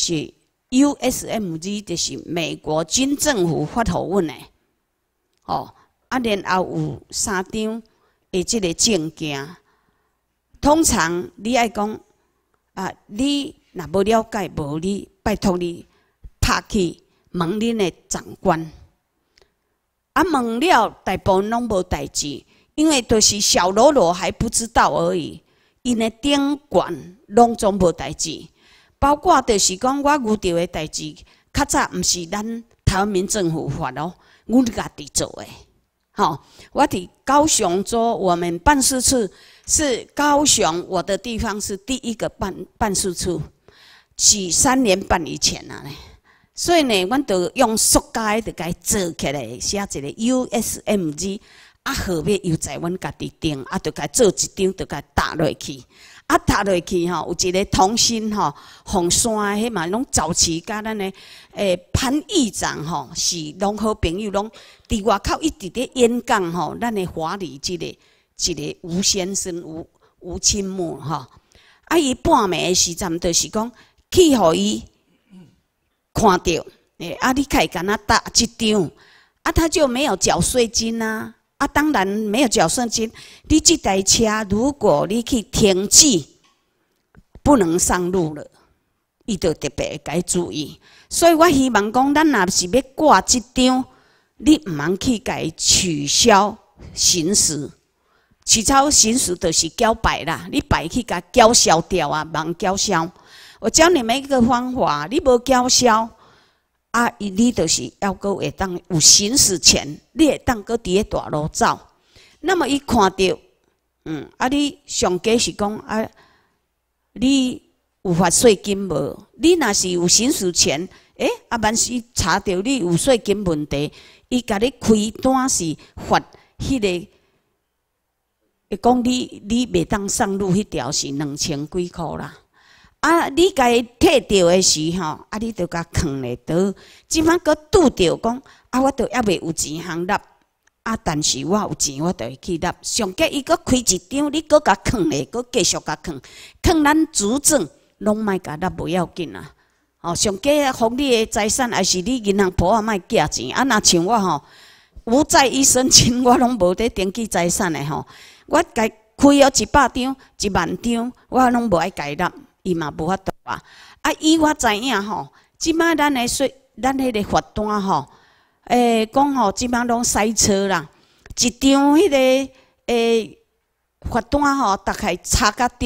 D: USMG， 就是美国军政府发互阮的，然后有3张的这个证件。通常你爱讲你若无了解，无你拜托你拍去问恁的长官。问了大部分拢无代志，因为就是小喽啰还不知道而已。因的顶管拢总无代志，包括就是讲我遇到的代志，较早毋是咱台湾民政府发咯，阮家己做的。我伫高雄州，我们办事处是高雄，我的地方是第一个办事处，是3年半以前啊。所以呢，阮就用塑胶就甲伊做起来，写一个 USMG， 号码又在阮家己定，就甲做一张，就甲搭落去。搭落去有一个同心红山迄嘛，拢早期甲咱的潘议长是拢好朋友，拢伫外口一直咧演讲咱的华理一个吴先生吴清木伊半暝的时阵，就是讲去互伊看到，你可以跟他搭一张，他就没有缴税金啊。当然没有缴税金。你这台车，如果你去停止，不能上路了，伊就特别该注意。所以我希望讲，咱若是要挂这张，你唔通去改取消行驶。取消行驶就是缴牌啦，你牌去甲缴销掉啊，忙缴销。我教你们一个方法，你无缴销。你就是要搁会当有行驶权，你会当搁伫个大路走。那么伊看到，你上计是讲你有罚税金无？你若是有行驶权，万是查到你有税金问题，伊甲你开单是罚迄个，讲你袂当上路迄条是2000几箍啦。你甲伊摕到的时候，你就甲囥咧倒。即摆搁拄着讲，我都还袂有钱通纳。但是我有钱，我就会去纳。上计伊搁开一张，你搁甲囥咧，搁继续甲囥咱主证，拢莫甲纳，不要紧啊。上计互你的财产，还是你银行簿莫寄钱。若像我无债一身轻，我拢无得登记财产的我甲开100张、10000张，我拢无爱改纳。伊嘛无法度啊！以我知影即摆咱迄个罚单讲即摆拢塞车啦，一张迄个罚单大概差甲着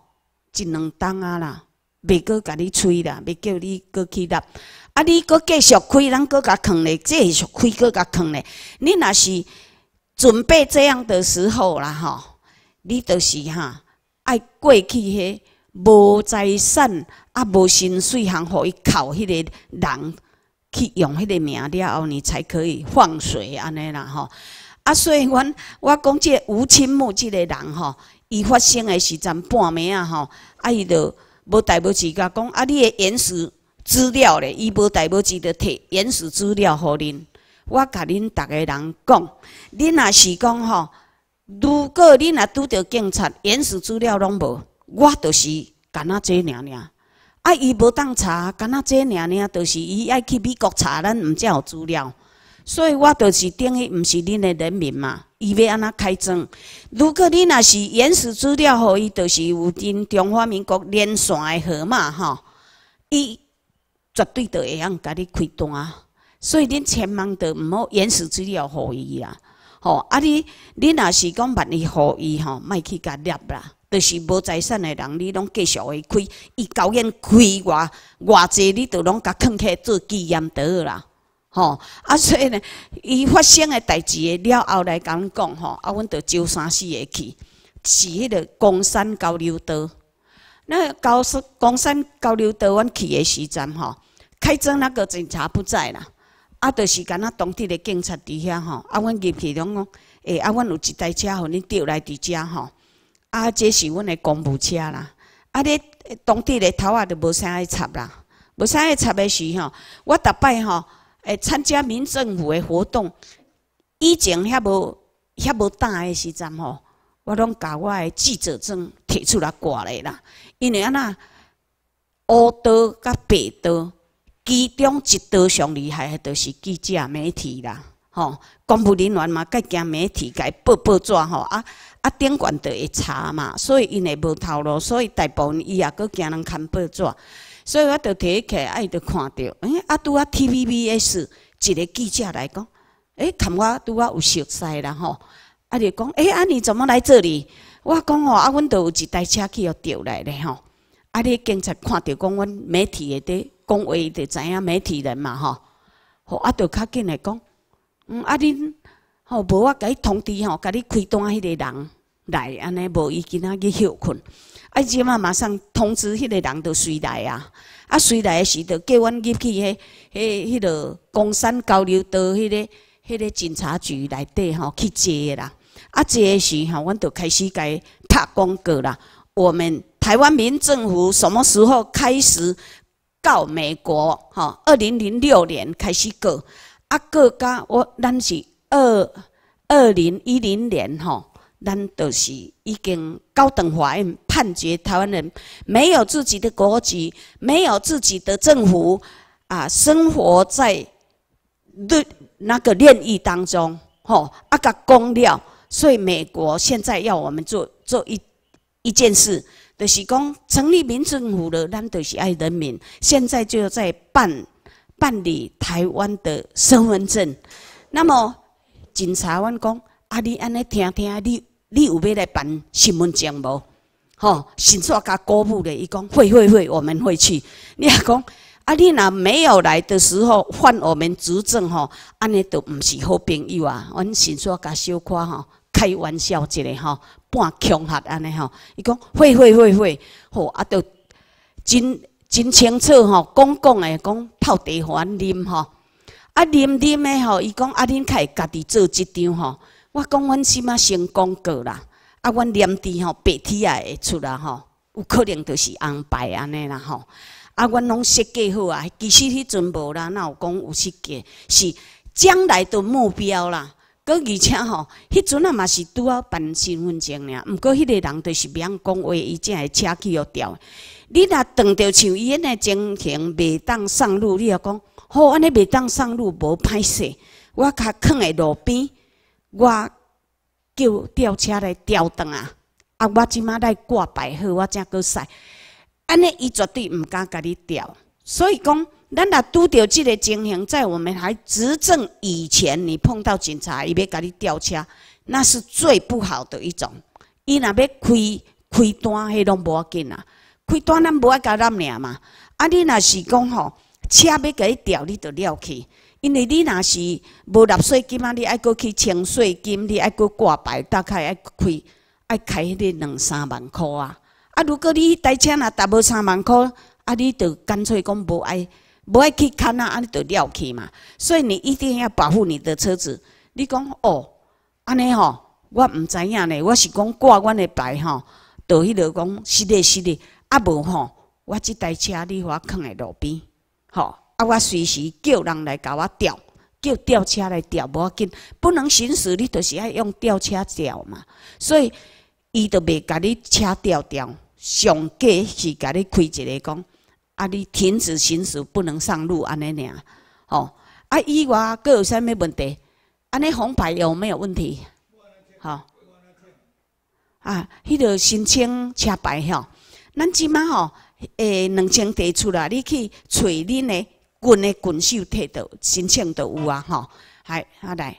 D: 1-2档啊啦，袂搁甲你催啦，袂叫你搁去纳。你搁继续开，咱搁甲囥咧，继续开搁甲囥咧。你若是准备这样的时候啦你就是爱过去迄。无财产无薪水行，互伊靠迄个人去用迄个名了后，你才可以放水安尼啦所以我讲这个吴清木这个人伊发生的时阵半暝伊就无代无志甲讲你的原始资料咧，伊无代无志就摕原始资料互恁。我甲恁逐个人讲，恁若是讲如果恁若拄着警察，原始资料拢无。我就是干那这尔，伊无当查，干那这尔，就是伊爱去美国查咱，毋才有资料。 所以我就是等于毋是恁的人民嘛，伊要安怎开庄？如果你若是原始资料，互伊就是有恁中华民国连线的号码吼，伊绝对就会晓甲你开单。所以恁千万着毋好原始资料互伊啦。吼，啊你若是讲万一互伊吼，莫去甲捏啦。就是无财产的人，你拢继续会开，伊高远开偌济，你就拢甲囥起做纪念就好啦。吼，所以呢，伊发生的代志了后来甲阮讲吼，阮就招三四个去，是迄个公山交流道。那公山交流道，阮去的时阵吼，开征那个警察不在啦，就是敢若当地的警察伫遐吼，阮入去拢讲，阮有一台车互恁调来伫遮吼。这是阮的公务车啦。咧当地的头仔就无啥爱插啦，无啥爱插的是吼，我逐摆吼，参加民政府的活动，以前遐无大的时阵吼，我拢甲我的记者证摕出来挂咧啦。因为安那乌道甲白道，其中一道上厉害的，就是记者媒体啦。吼，公务人员嘛，该惊媒体该报纸吼顶悬就会查嘛，所以因会无透露，所以大部分伊也阁惊人看报纸，所以我就摕起来，伊就看到，拄啊 TVBS 一个记者来讲，看我拄啊有熟悉啦吼，就讲，你怎么来这里？我讲吼，阮就有一台车去互调来咧吼，你警察看到讲阮媒体的伫讲话，就知影媒体人嘛吼，就较紧来讲，恁。吼，无我甲伊通知吼，甲你开单迄个人来，安尼无伊今仔去休困。即马马上通知迄个人就随来啊！随来的时就叫阮入去迄个公山交流道迄个警察局内底吼去坐啦。坐的时吼，阮就开始甲伊拍广告啦。我们台湾民政府什么时候开始告美国？吼，2006年开始告，告甲咱是。2010年吼，咱就是已经高等法院判决台湾人没有自己的国籍，没有自己的政府生活在那个炼狱当中吼，甲公了，所以美国现在要我们做一件事，就是讲成立民政府了，咱就是爱人民，现在就在办理台湾的身份证，那么。警察阮讲，你安尼听，你有要来办身份证无？吼，神煞甲鼓舞咧，伊讲会，我们会去。你也讲，你若没有来的时候换我们执政吼，安尼都毋是好朋友啊。阮神煞甲小可吼开玩笑一个吼，半恐吓安尼吼。伊讲会，吼就真清楚吼，讲诶讲泡茶互阮啉吼。啉诶吼，伊讲恁较会家己做即张吼。我讲阮即马先广告啦，阮念字吼白体也会出啦吼，有可能就是红白安尼啦吼。阮拢设计好啊，其实迄阵无啦，哪有讲有设计，是将来的目标啦。搁而且吼，迄阵嘛是拄好办身份证尔，毋过迄个人就是袂晓讲话，伊才会车去互调。你若撞着像伊安尼情形，袂当上路，你要讲。好，安尼袂当上路，无歹势。我较囥在路边，我叫吊车来吊转啊！我即马来挂牌好，我才阁驶。安尼伊绝对毋敢甲你吊。所以讲，咱若拄着即个情形，在我们还执政以前，你碰到警察，伊要甲你吊车，那是最不好的一种。伊若要开单，迄拢无要紧啊。开单咱无爱甲咱尔嘛。你若是讲吼。车要甲你调，你就了去，因为你若是无纳税金你爱阁去清税金，你爱阁挂牌，大概爱开迄个2-3万块啊。如果你台车若达无3万块，你就干脆讲无爱去看你就了去嘛。所以你一定要保护你的车子。你讲安尼吼，我毋知影呢，我是讲挂阮的牌吼，就迄落讲是的，无吼，我即台车你互我囥在路边。吼，我随时叫人来甲我调，叫吊车来调，无要紧，不能行驶，你就是爱用吊车调嘛。所以伊就袂甲你车调，上计是甲你开一个讲，你停止行驶，不能上路安尼尔。吼， 啊，以外各有啥物问题？安尼红牌有没有问题？好、啊，迄个申请车牌吼，咱即马吼，2000提出来，你去找恁的郡守摕到申请就有啊吼，还来。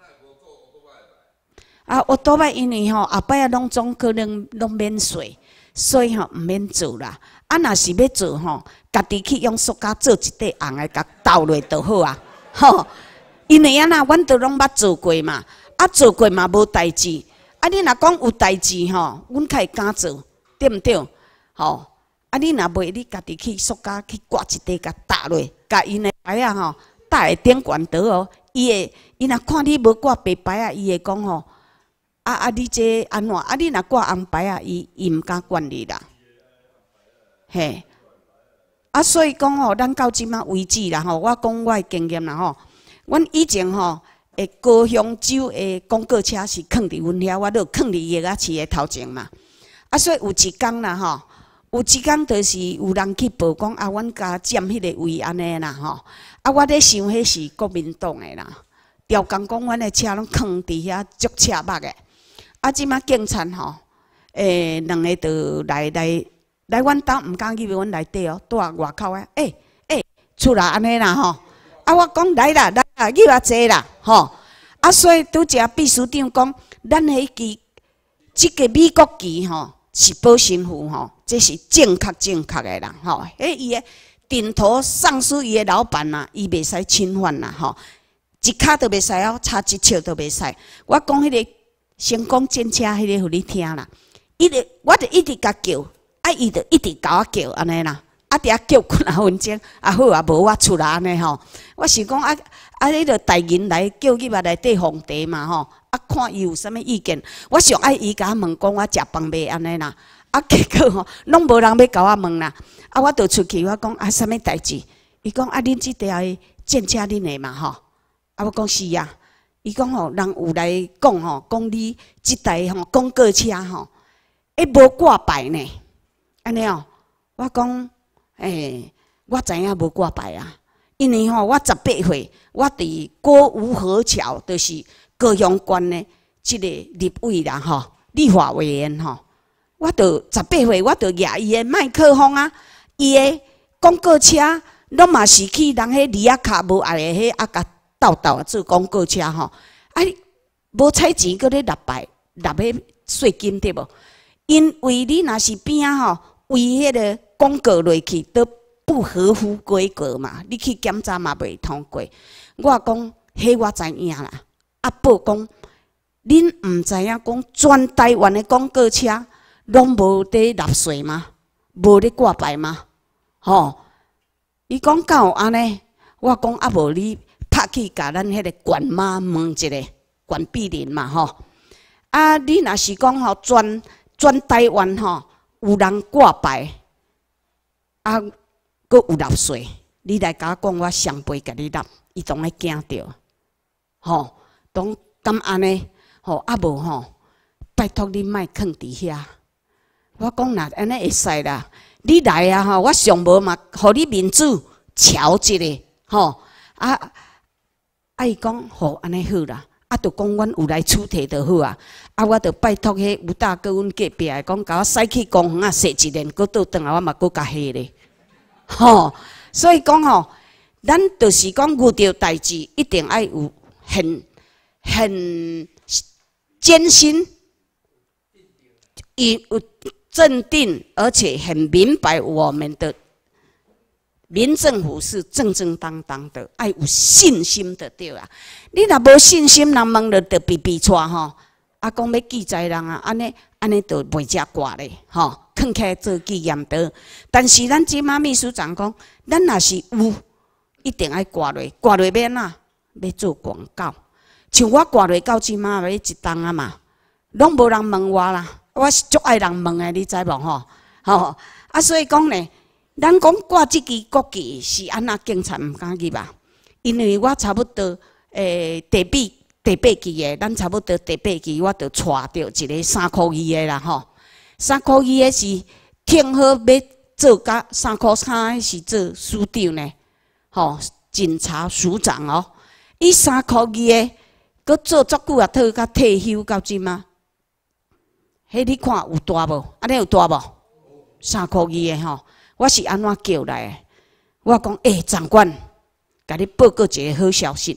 D: 啊，我多摆因为吼后摆啊拢总可能拢免税，所以吼毋免做啦。啊，若是要做吼，家己去用塑胶做一块红的，甲倒落就好啊。吼，因为啊那阮都拢捌做过嘛，啊做过嘛无代志。啊，你若讲有代志吼，阮较会敢做，对毋对？吼，啊你若袂，你家己去塑胶去挂一块，甲搭落，甲因的牌啊吼，搭会顶悬倒哦。伊若看你无挂白牌啊，伊会讲吼。你这安怎？你若挂红牌啊，伊毋敢管你啦。嘿，所以讲吼，咱到即马为止啦吼，我讲我的经验啦吼，阮以前吼，高雄州的广告车是囥伫阮遐，我都囥伫叶仔市的头前嘛。所以有一工啦吼，有一工就是有人去报讲阮家占迄个位安尼啦吼。我咧想，迄是国民党的啦。调工讲，阮的车拢囥伫遐，足车目的。即马警察吼，两个就来阮兜，毋敢入阮内底哦，住外口啊。出来安尼啦吼。我讲来啦，入来坐啦吼。所以拄则秘书长讲，咱迄支即个美国旗吼是保身符吼，这是正确的啦吼。伊的顶头上司伊的老板呐，伊袂使侵犯啦吼，一骹都袂使哦，插一笑都袂使。我讲迄个。成功检车迄个，互你听啦。我就一直甲叫，伊就一直甲我叫安尼啦。伫遐叫几啊分钟，好啊，无我出来安尼吼。我是讲迄个大人来叫入来内底皇帝嘛吼。看伊有啥物意见，我上爱伊甲我问讲我食饭未安尼啦。结果吼，拢无人要甲我问啦。我就出去，我讲啥物代志？伊讲恁即条检车恁的嘛吼。我讲是啊。伊讲吼，人有来讲吼，讲你即台吼广告车吼，无挂牌呢，安尼哦。我讲，我知影无挂牌啊，因为吼我18岁，我伫郭吴河桥，就是高雄县的即个立委啦吼，立法委员吼，我就18岁，我就举伊的麦克风啊，伊的广告车，拢嘛是去人迄里亚卡无爱的迄甲。斗做广告车吼，无采钱，搁咧纳牌，纳迄税金对无？因为你若是边啊吼，为迄个广告落去都不合乎规格嘛，你去检查嘛袂通过。我讲，迄我知影啦。报讲，恁毋知影讲全台湾的广告车拢无得纳税吗？无咧挂牌吗？吼，伊讲敢有安尼？我讲无你。拍去甲咱迄个管妈问一下，管碧玲嘛吼。你若是讲吼全台湾吼有人挂牌，佫有纳税，你来甲我讲，我双倍甲你纳，伊当会惊着，吼，当敢安尼，吼无吼，拜托你莫囥伫遐。我讲若安尼会使啦，你来啊吼，我上无嘛，互你民主瞧一下，吼伊讲好，安尼好啦，就讲阮有来处理就好啊。我就拜托迄吴大哥，阮隔壁的讲，甲我驶去公园洗一年，佫倒转来，我嘛佫甲洗咧。吼，所以讲吼，咱就是讲遇到代志，一定爱有很艰辛，有镇定，而且很明白我们的。民政府是正正当当的，爱有信心的对啊。你若无信心，人问了就比出吼。讲要记载人啊，安尼就袂遮挂咧，吼，囥起来做纪念刀。但是咱即马秘书长讲，咱若是有，一定爱挂落，挂落免啊，要做广告。像我挂落到即马要一档啊嘛，拢无人问我啦，我是足爱人问的，你知无吼？吼，所以讲呢。咱讲挂即支国旗是安那警察毋敢入啊？因为我差不多第八期的，咱差不多第8期我就带着一个3块2的啦吼，3块2的是听好要做甲3块3的是做司长呢，吼警察署长哦，伊3块2的，佮做足久啊，退甲退休到即嘛。迄你看有大无？安尼有大无？3块2的吼，我是安怎叫来的？我讲长官，甲你报告一个好消息，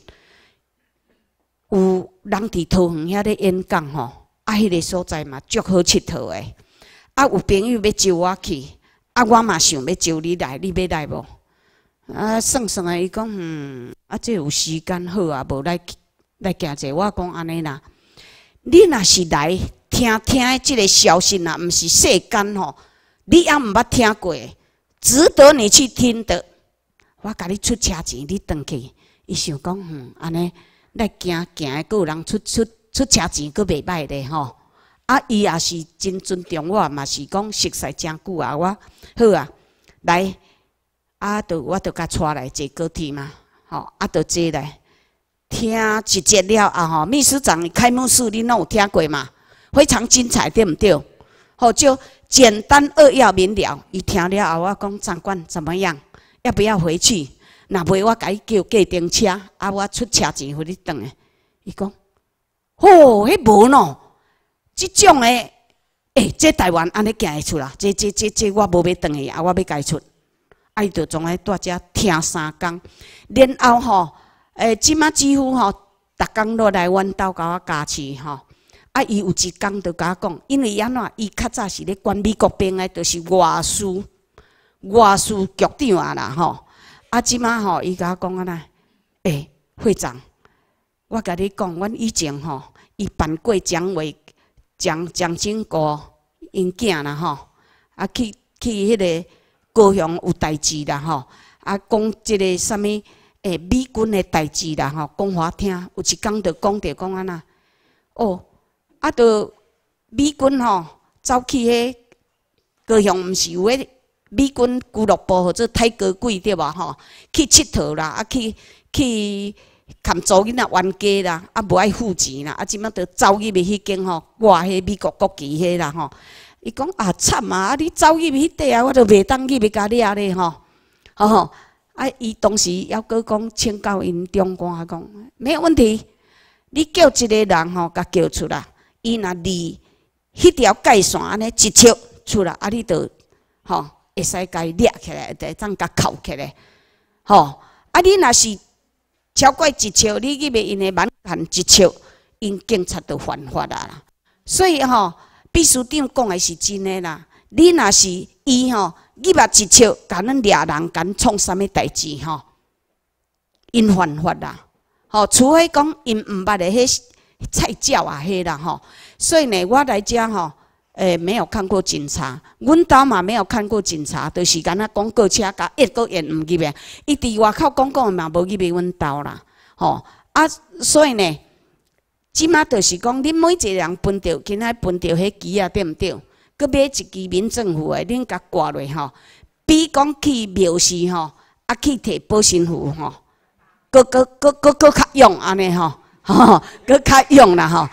D: 有人伫桃园遐咧演讲吼，迄个所在嘛足好佚佗的。有朋友要招我去，我嘛想要招你来，你要来无？算算的，伊讲这有时间好啊，无来行者。我讲安尼啦，你若是来听的即个消息啦，毋是世间吼，你也毋捌听过，值得你去听的。我甲你出车钱，你转去。伊想讲安尼来行的，佫有人出车钱，佫袂歹咧吼。伊也是真尊重我，嘛是讲熟悉真久啊。我好啊，来。我就甲带来坐高铁嘛，吼，就坐来听一节了吼。秘书长开幕式你拢有听过嘛？非常精彩，对毋对？吼，就简单扼要明了。伊听了后，我讲长官怎么样？要不要回去？若袂我甲伊叫计程车，我出车钱互你转诶。伊讲，迄无喏，即种诶，这台湾安尼行会出啦？这我无要转去我要甲伊出。伊就从来带遮听3工，然后吼，即马几乎吼，逐工落来阮兜甲我加持吼。伊有一工就甲我讲，因为安怎，伊较早是咧管美国兵诶，就是外事局长啊啦吼。即马吼，伊甲我讲安那，会长，我甲你讲，阮以前吼，伊办过蒋经国因囝啦吼，去迄个。高雄有代志啦吼，讲即个啥物美军的代志啦吼，讲互我听。有一工就讲安那，就美军吼走去迄高雄，毋是有迄美军俱乐部或者泰戈贵对吧吼？去佚佗啦，去含租囡仔冤家啦，无爱付钱啦，即摆就走入去迄间吼，挂迄美国国旗迄啦吼。伊讲惨啊！你走入迄块我就袂当入去甲掠咧吼。伊当时还佫讲请教因长官讲，没有问题。你叫一个人吼，甲叫出来，伊若离迄条界线安尼一尺出来，你就会使甲伊掠起来，会当甲扣起来。你若是超过1尺，你入去因的门槛1尺，因警察就犯法啦。所以秘书长讲的是真的啦，你若是伊入1尺，甲咱掠人，甲创啥物代志因犯法啦。除非讲因毋捌的迄菜鸟啊，迄啦所以呢，我来遮没有看过警察，阮兜嘛没有看过警察，就是敢若广告车甲个验毋入去，伊伫外口讲嘛无入去阮兜啦。所以呢。即马就是讲，恁每一个人分着，今仔分着迄支啊，对毋对？佮买一支民政府的，恁甲挂落吼，比讲去庙市去摕保身符佮较用安尼佮较用啦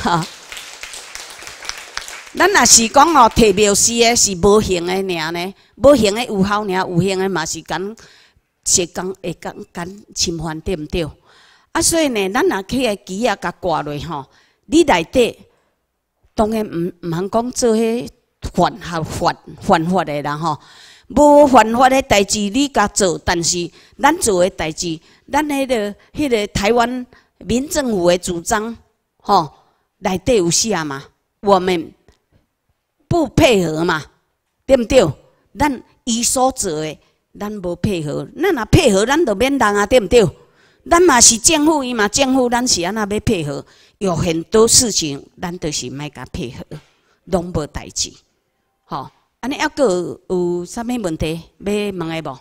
D: 咱若是讲摕庙市的是无形的尔呢，无形的有效尔，有形的嘛是会讲侵犯，对毋对？所以呢，咱若去个旗啊，甲挂落你内底当然毋通讲做迄犯法的啦无犯法的代志你甲做，但是咱做的代志，咱迄个台湾民政府的主张内底有写嘛，我们不配合嘛，对毋对？咱伊所做的，咱无配合，咱若配合，咱就免人啊，对毋对？咱嘛是政府，伊嘛政府，咱是安那要配合？有很多事情，咱都是莫甲配合，拢无代志。安尼还佫有啥物问题要问的无？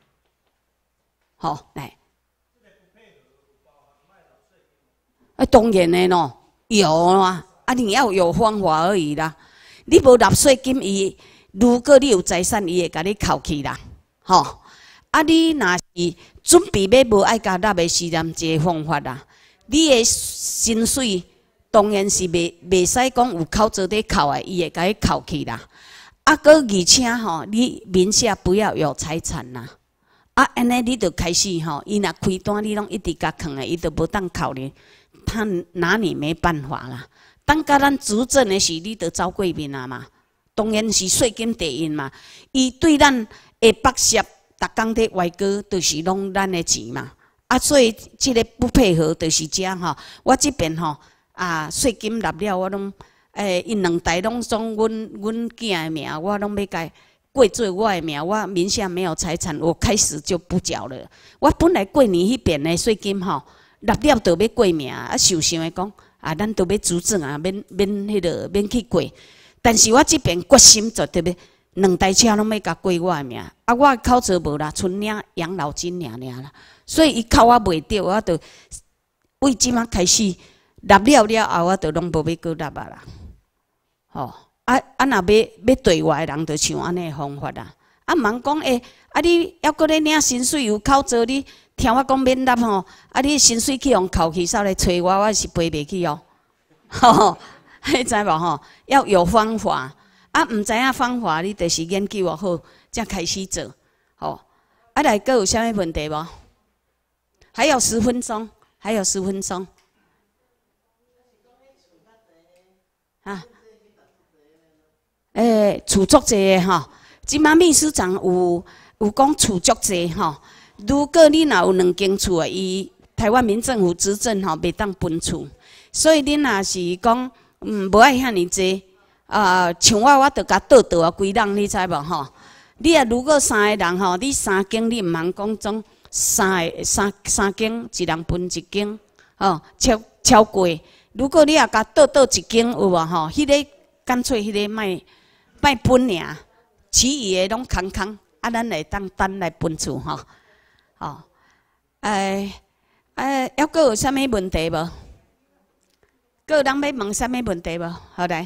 D: 来。当然的喏，有啊，你要有方法而已啦。你无纳税金，伊如果你有财产，伊会甲你扣去啦。你若是准备要无爱甲纳的时阵，一个方法啦。你的薪水当然是袂使讲有扣做得扣的，伊会甲你扣去啦。而且你名下不要有财产啦。 啊，安尼你就开始吼，伊若开单你拢一直甲囥诶，伊就无当考虑，他拿你没办法啦。当甲咱执政诶时，你就走过面啊嘛。当然是税金第一嘛，伊对咱会剥削，逐工伫歪歌，就是拢咱诶钱嘛。啊，所以即个不配合，就是遮吼。我即边吼啊，税金纳了，我拢因两代拢总阮囝诶名，我拢要改过做我诶名，我名下没有财产，我开始就不缴了。我本来过年迄边诶税金吼纳了，就要过名啊，受想诶讲啊，咱都要执政啊，免迄个免去过。但是我即边决心绝对要2台车拢要甲过我诶名，啊，我口罩无啦，剩领养老金尔啦，所以伊扣我袂着，我就为即马开始纳了后，我就拢无要搁纳啊啦，吼，若要对外诶人，就像安尼诶方法啦，啊，茫讲你还搁咧领薪水有口罩，你听我讲免纳吼，啊，你薪水去互扣去，煞来找我，我是赔袂起哦，吼。你知无吼？要有方法，啊，毋知影方法，你就是研究好，才开始做，吼。啊，来，阁有啥物问题无？还有10分钟，还有10分钟。啊，厝足济诶吼，即马秘书长有讲厝足济吼。如果你若有2间厝诶，伊台湾民政府执政吼，袂当分厝，所以你若是讲。无爱遐尼济，像我着甲倒啊，规人你知无吼？你啊，如果3个人吼，你3间你毋通讲总三间一人分1间，吼超过。如果你啊甲倒1间有无吼？迄个干脆迄个卖分尔，其余的拢空，啊，咱会当等来分厝吼。吼，还阁有啥物问题无？个人要问啥物问题无？好来。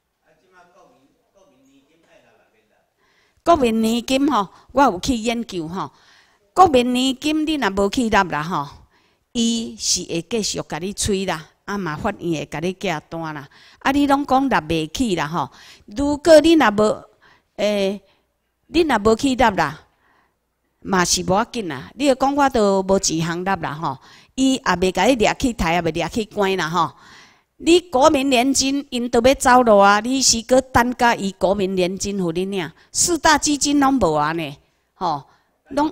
D: 国民年金吼，我有去研究吼。国民年金你若无去纳啦吼，伊是会继续甲你催啦，啊嘛法院会甲你寄单啦。啊，你拢讲纳袂起啦吼。如果你若无你若无去纳啦，嘛是无要紧啦。你著讲我都无钱通纳啦吼，伊也袂甲你掠去台，也袂掠去关啦吼。你国民年金，因都要走路啊！你是搁等甲伊国民年金互你领，4大基金拢无啊呢，吼，拢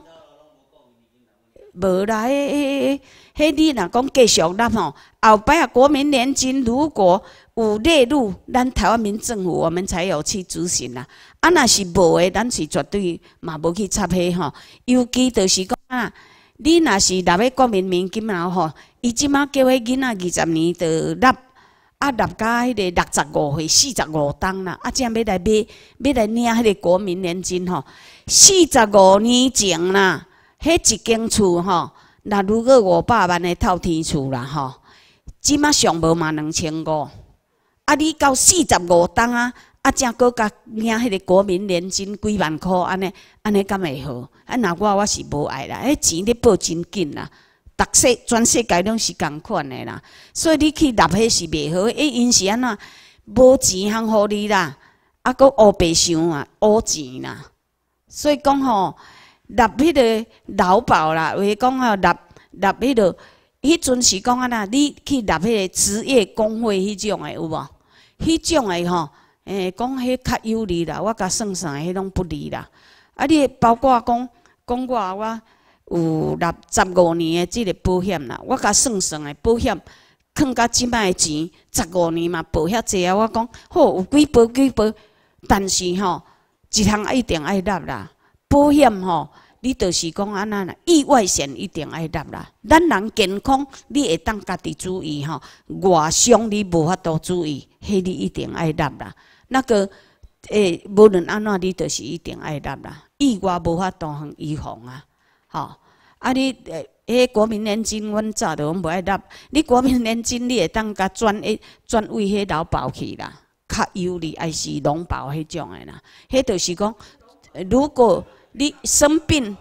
D: 无啦。迄你若讲继续纳吼，后摆啊国民年金如果有列入咱台湾民政府，我们才有去执行啦。啊，若是无诶，咱是绝对嘛无去插迄吼。尤其就是讲啊，你若是纳要国民年金啊吼，伊即马叫迄囡仔20年就纳。啊，纳到迄个65岁45冬啦，啊，才要来领迄个国民年金吼。45年前啦，迄一间厝吼，那如果500万的透天厝啦吼，即马上无嘛2500。啊，你到45冬啊，啊，才搁甲领迄个国民年金几万块，安尼敢会好？啊，那我是无爱啦，迄钱咧报真紧啦。全世界拢是共款的啦，所以你去纳迄是袂好，因是安怎无钱通互你啦，啊，搁乌白相啊，乌钱啦。所以讲吼，纳迄个劳保啦，或讲吼纳迄个，迄阵是讲安那，你去纳迄个职业工会迄种的有无？迄种的吼，讲迄较有利啦，我甲算算，迄拢不利啦。啊，你包括讲我。有纳15年的即个保险啦，我甲算算的保险，囥到即摆的钱15年嘛，保遐济啊！我讲好有几保，但是吼，一项一定爱纳啦。保险吼，你就是讲安那啦，意外险一定爱纳啦。咱人健康，你会当家己注意吼，外伤你无法度注意，迄你一定爱纳啦。那个无论安怎，你就是一定爱纳啦。意外无法度通预防啊，吼。啊，你国民年金，阮早就无爱纳。你国民年金，你会当甲转为迄劳保去啦，较有利，还是农保迄种诶啦。迄就是讲，如果你生病，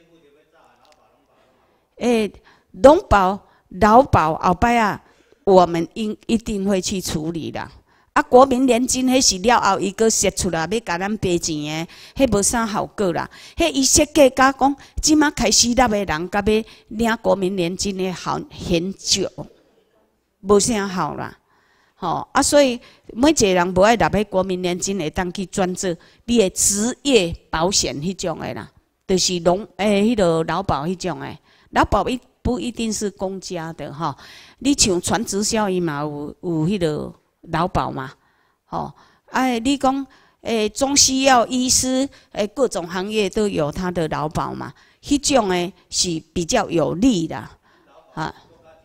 D: 农保、劳保后摆啊，我们一定会去处理啦。 啊，国民年金迄是了后，伊搁设出来要甲咱赔钱诶，迄无啥效果啦。迄伊设计甲讲，即马开始立诶人，甲要领国民年金诶好很少，无啥好啦。吼啊，所以每一个人无爱立迄国民年金，会当去转做你诶职业保险迄种诶啦，就是迄个劳保迄种诶，劳保不一定是公家的哈。你像传直销伊嘛有迄个劳保嘛，吼，你讲中西药医师各种行业都有他的劳保嘛，迄种诶是比较有利的，啊。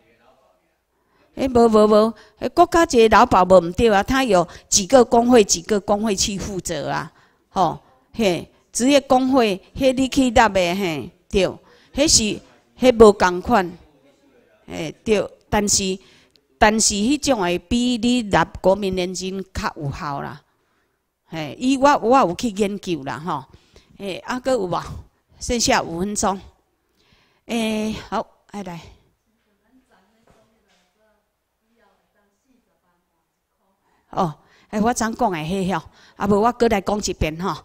D: 无，国家级劳保无唔对啊，他有几个工会去负责啊，吼，嘿，职业工会，迄你去立的嘿，对，迄无共款，对，但是迄种诶比你立国民年金较有效啦，嘿，我有去研究啦，吼，搁有无？剩下5分钟，好，来。哦，我怎讲诶？迄吼，啊无我搁来讲一遍吼。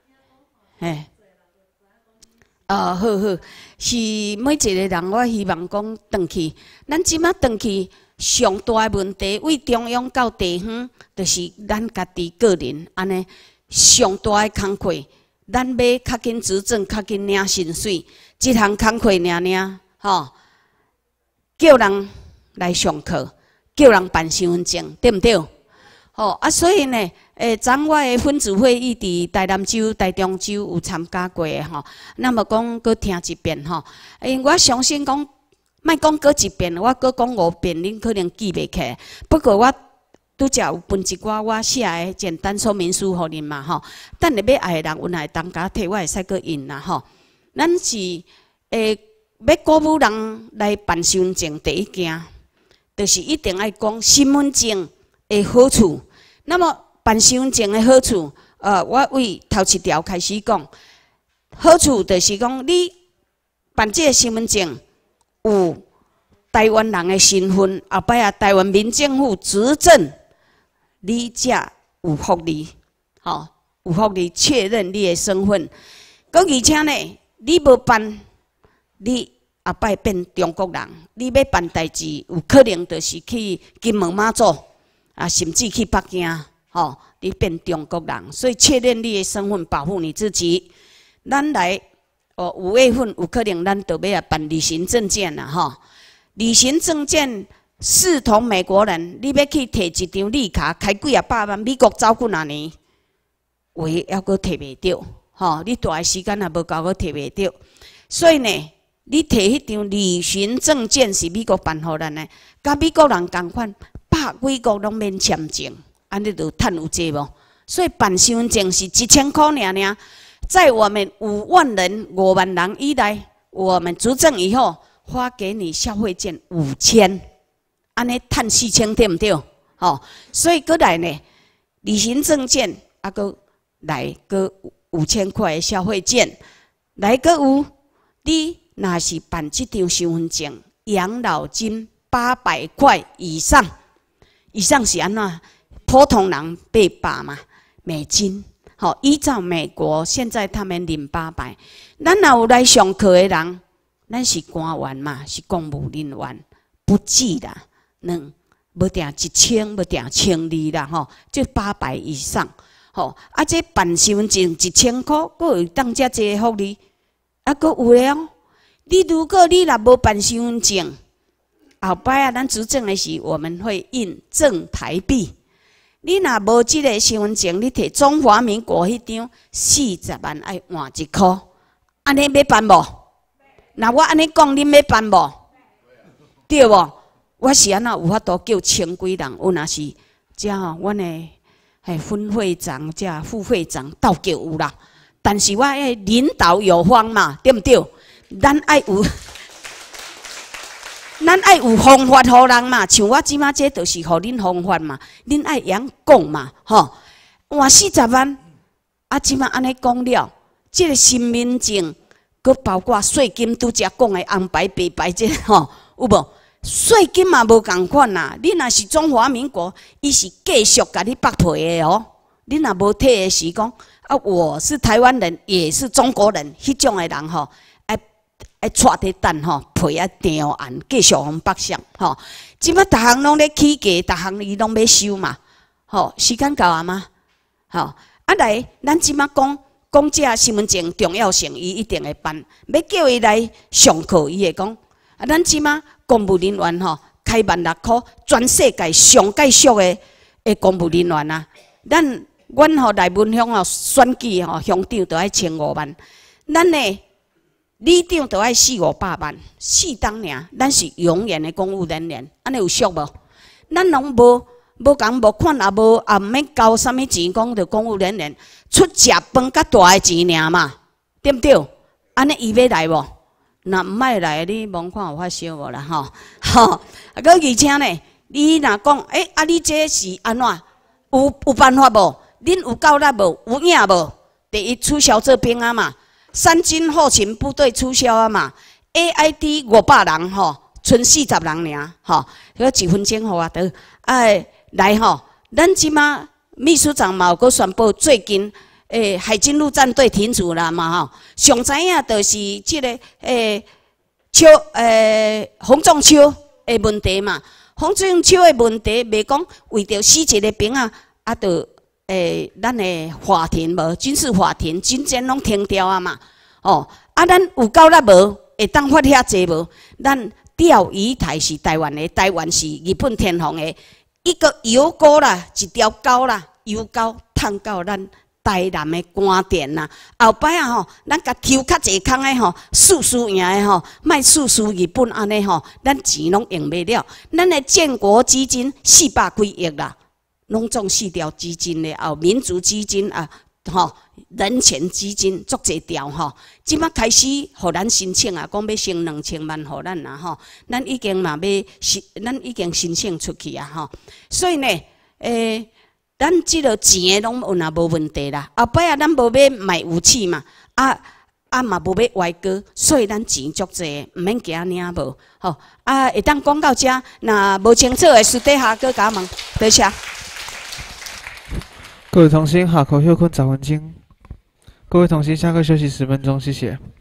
D: 好，是每一个人，我希望讲转去，咱即马转去上大诶问题，为中央到地方，就是咱家己个人安尼上大诶工课，咱要较紧执政，较紧领薪水，即项工课领吼，叫人来上课，叫人办身份证，对毋对？吼所以呢，昨我诶分组会议伫台南州、台中州有参加过诶吼。那么讲，搁听一遍吼。我相信讲，莫讲过一遍，我搁讲5遍，恁可能记袂起来。不过我拄则有分一寡我写诶简单说明书互恁嘛吼。等下要爱诶人，有哪会当甲摕，我会使搁印啦吼。咱是要鼓舞人来办身份证，第一件就是一定爱讲身份证诶好处。那么办身份证的好处，我为头一条开始讲，好处就是讲你办这个身份证有台湾人的身份，后摆台湾民政府执政，你才有福利，吼，有福利确认你的身份。而且呢，你无办，你后摆变中国人，你要办代志，有可能就是去金门马祖。甚至去北京，你变中国人，所以确认你的身份，保护你自己。咱来，5月份有可能咱就要办旅行证件啦，旅行证件视同美国人，你要去摕一张绿卡，开几啊百万，美国走几啊年，话还阁摕袂到，你大个时间也无够，阁摕袂到。所以呢，你摕迄张旅行证件是美国办互咱的，甲美国人共款。100几个拢免签证，安尼就趁有济无？所以办身份证是1000块尔，在我们5万人、5万人以来，我们执政以后，发给你消费券5000，安尼趁4000，对毋对？所以过来呢，旅行证件搁来搁5000块的消费券，来搁有你若是办这张身份证，养老金800块以上。以上是安怎？普通人800嘛，美金。依照美国现在他们领800，咱若有来上课的人，咱是官员嘛，是公务人员，不止啦，无定1000，无定1200啦，就800以上。这办身份证1000块，阁有当遮济福利，阁有了。你如果你若无办身份证，后摆咱执政的时，我们会印正台币。你若无即个身份证，你摕中华民国迄张40万爱换1箍，安尼要办无？那我安尼讲，恁要办无？对无？我是安那有法度叫千几人，有若是遮阮的分会长、遮副会长斗叫有啦。但是我爱领导有方嘛，对毋对？咱爱有。咱爱有方法互人嘛，像我即马这就是互恁方法嘛，恁爱样讲嘛，换40万，即马安尼讲了，这个身份证，佮包括税金拄则讲的安排白白这有无？ 税金嘛无共款啦。你若是中华民国，伊是继续甲你剥皮的哦。你若无退的是讲啊，我是台湾人，也是中国人，迄种的人吼，爱带伫等吼，皮啊定案，继续互北上吼。即摆逐项拢咧起价，逐项伊拢要收嘛。吼，时间到啊吗？吼，啊来，咱即摆讲这身份证重要性，伊一定会办。要叫伊来上课，伊会讲啊，咱即摆公务人员吼，开16000，全世界上介俗的公务人员啊，阮吼内文乡吼选举吼乡长都爱1500万，咱呢里长都爱400-500万，4当尔，咱是永远的公务人员，安尼有俗无？咱拢无讲无款，也毋免交啥物钱，讲着公务人员出食饭较大的钱尔嘛，对不对？安尼伊要来无？若毋爱来，你望看有法烧无啦吼？吼，而且呢，你若讲啊，你这是安怎？有办法无？恁有够力无？有影无？第一取消做兵啊嘛，三军后勤部队取消啊嘛 ，AID 500人吼，剩40人尔吼，迄1分钟互我倒，来吼，咱即马秘书长嘛有阁宣布，最近海军陆战队停止啦嘛吼，上知影就是即个洪仲秋的问题嘛，洪仲秋的问题袂讲为着死一个兵啊，就咱的法庭无军事法庭、军检拢停掉啊嘛，哦，咱有够力无？会当发遐济无？咱钓鱼台是台湾的，台湾是日本天皇的，一个油钩啦，一条钩啦，油钩烫到咱台南的官店啦。后摆啊吼，咱甲抽较济空的吼，输赢的吼，卖输日本安尼吼，咱钱拢用袂了。咱的建国基金400几亿啦。拢总4条基金咧，后民族基金啊，吼人权基金足侪条吼。即摆开始，互咱申请啊，讲要升2000万，互咱啦吼。咱已经嘛要咱已经申请出去啊吼。所以呢，咱即个钱拢若无问题啦。后摆啊，咱无要买武器嘛，嘛无要歪歌，所以咱钱足侪，毋免惊领无吼。会当讲到遮，若无清楚的私底下搁甲问，多谢。
B: 各位同心，下课休困10分钟。各位同心，下课休息10分钟，谢谢。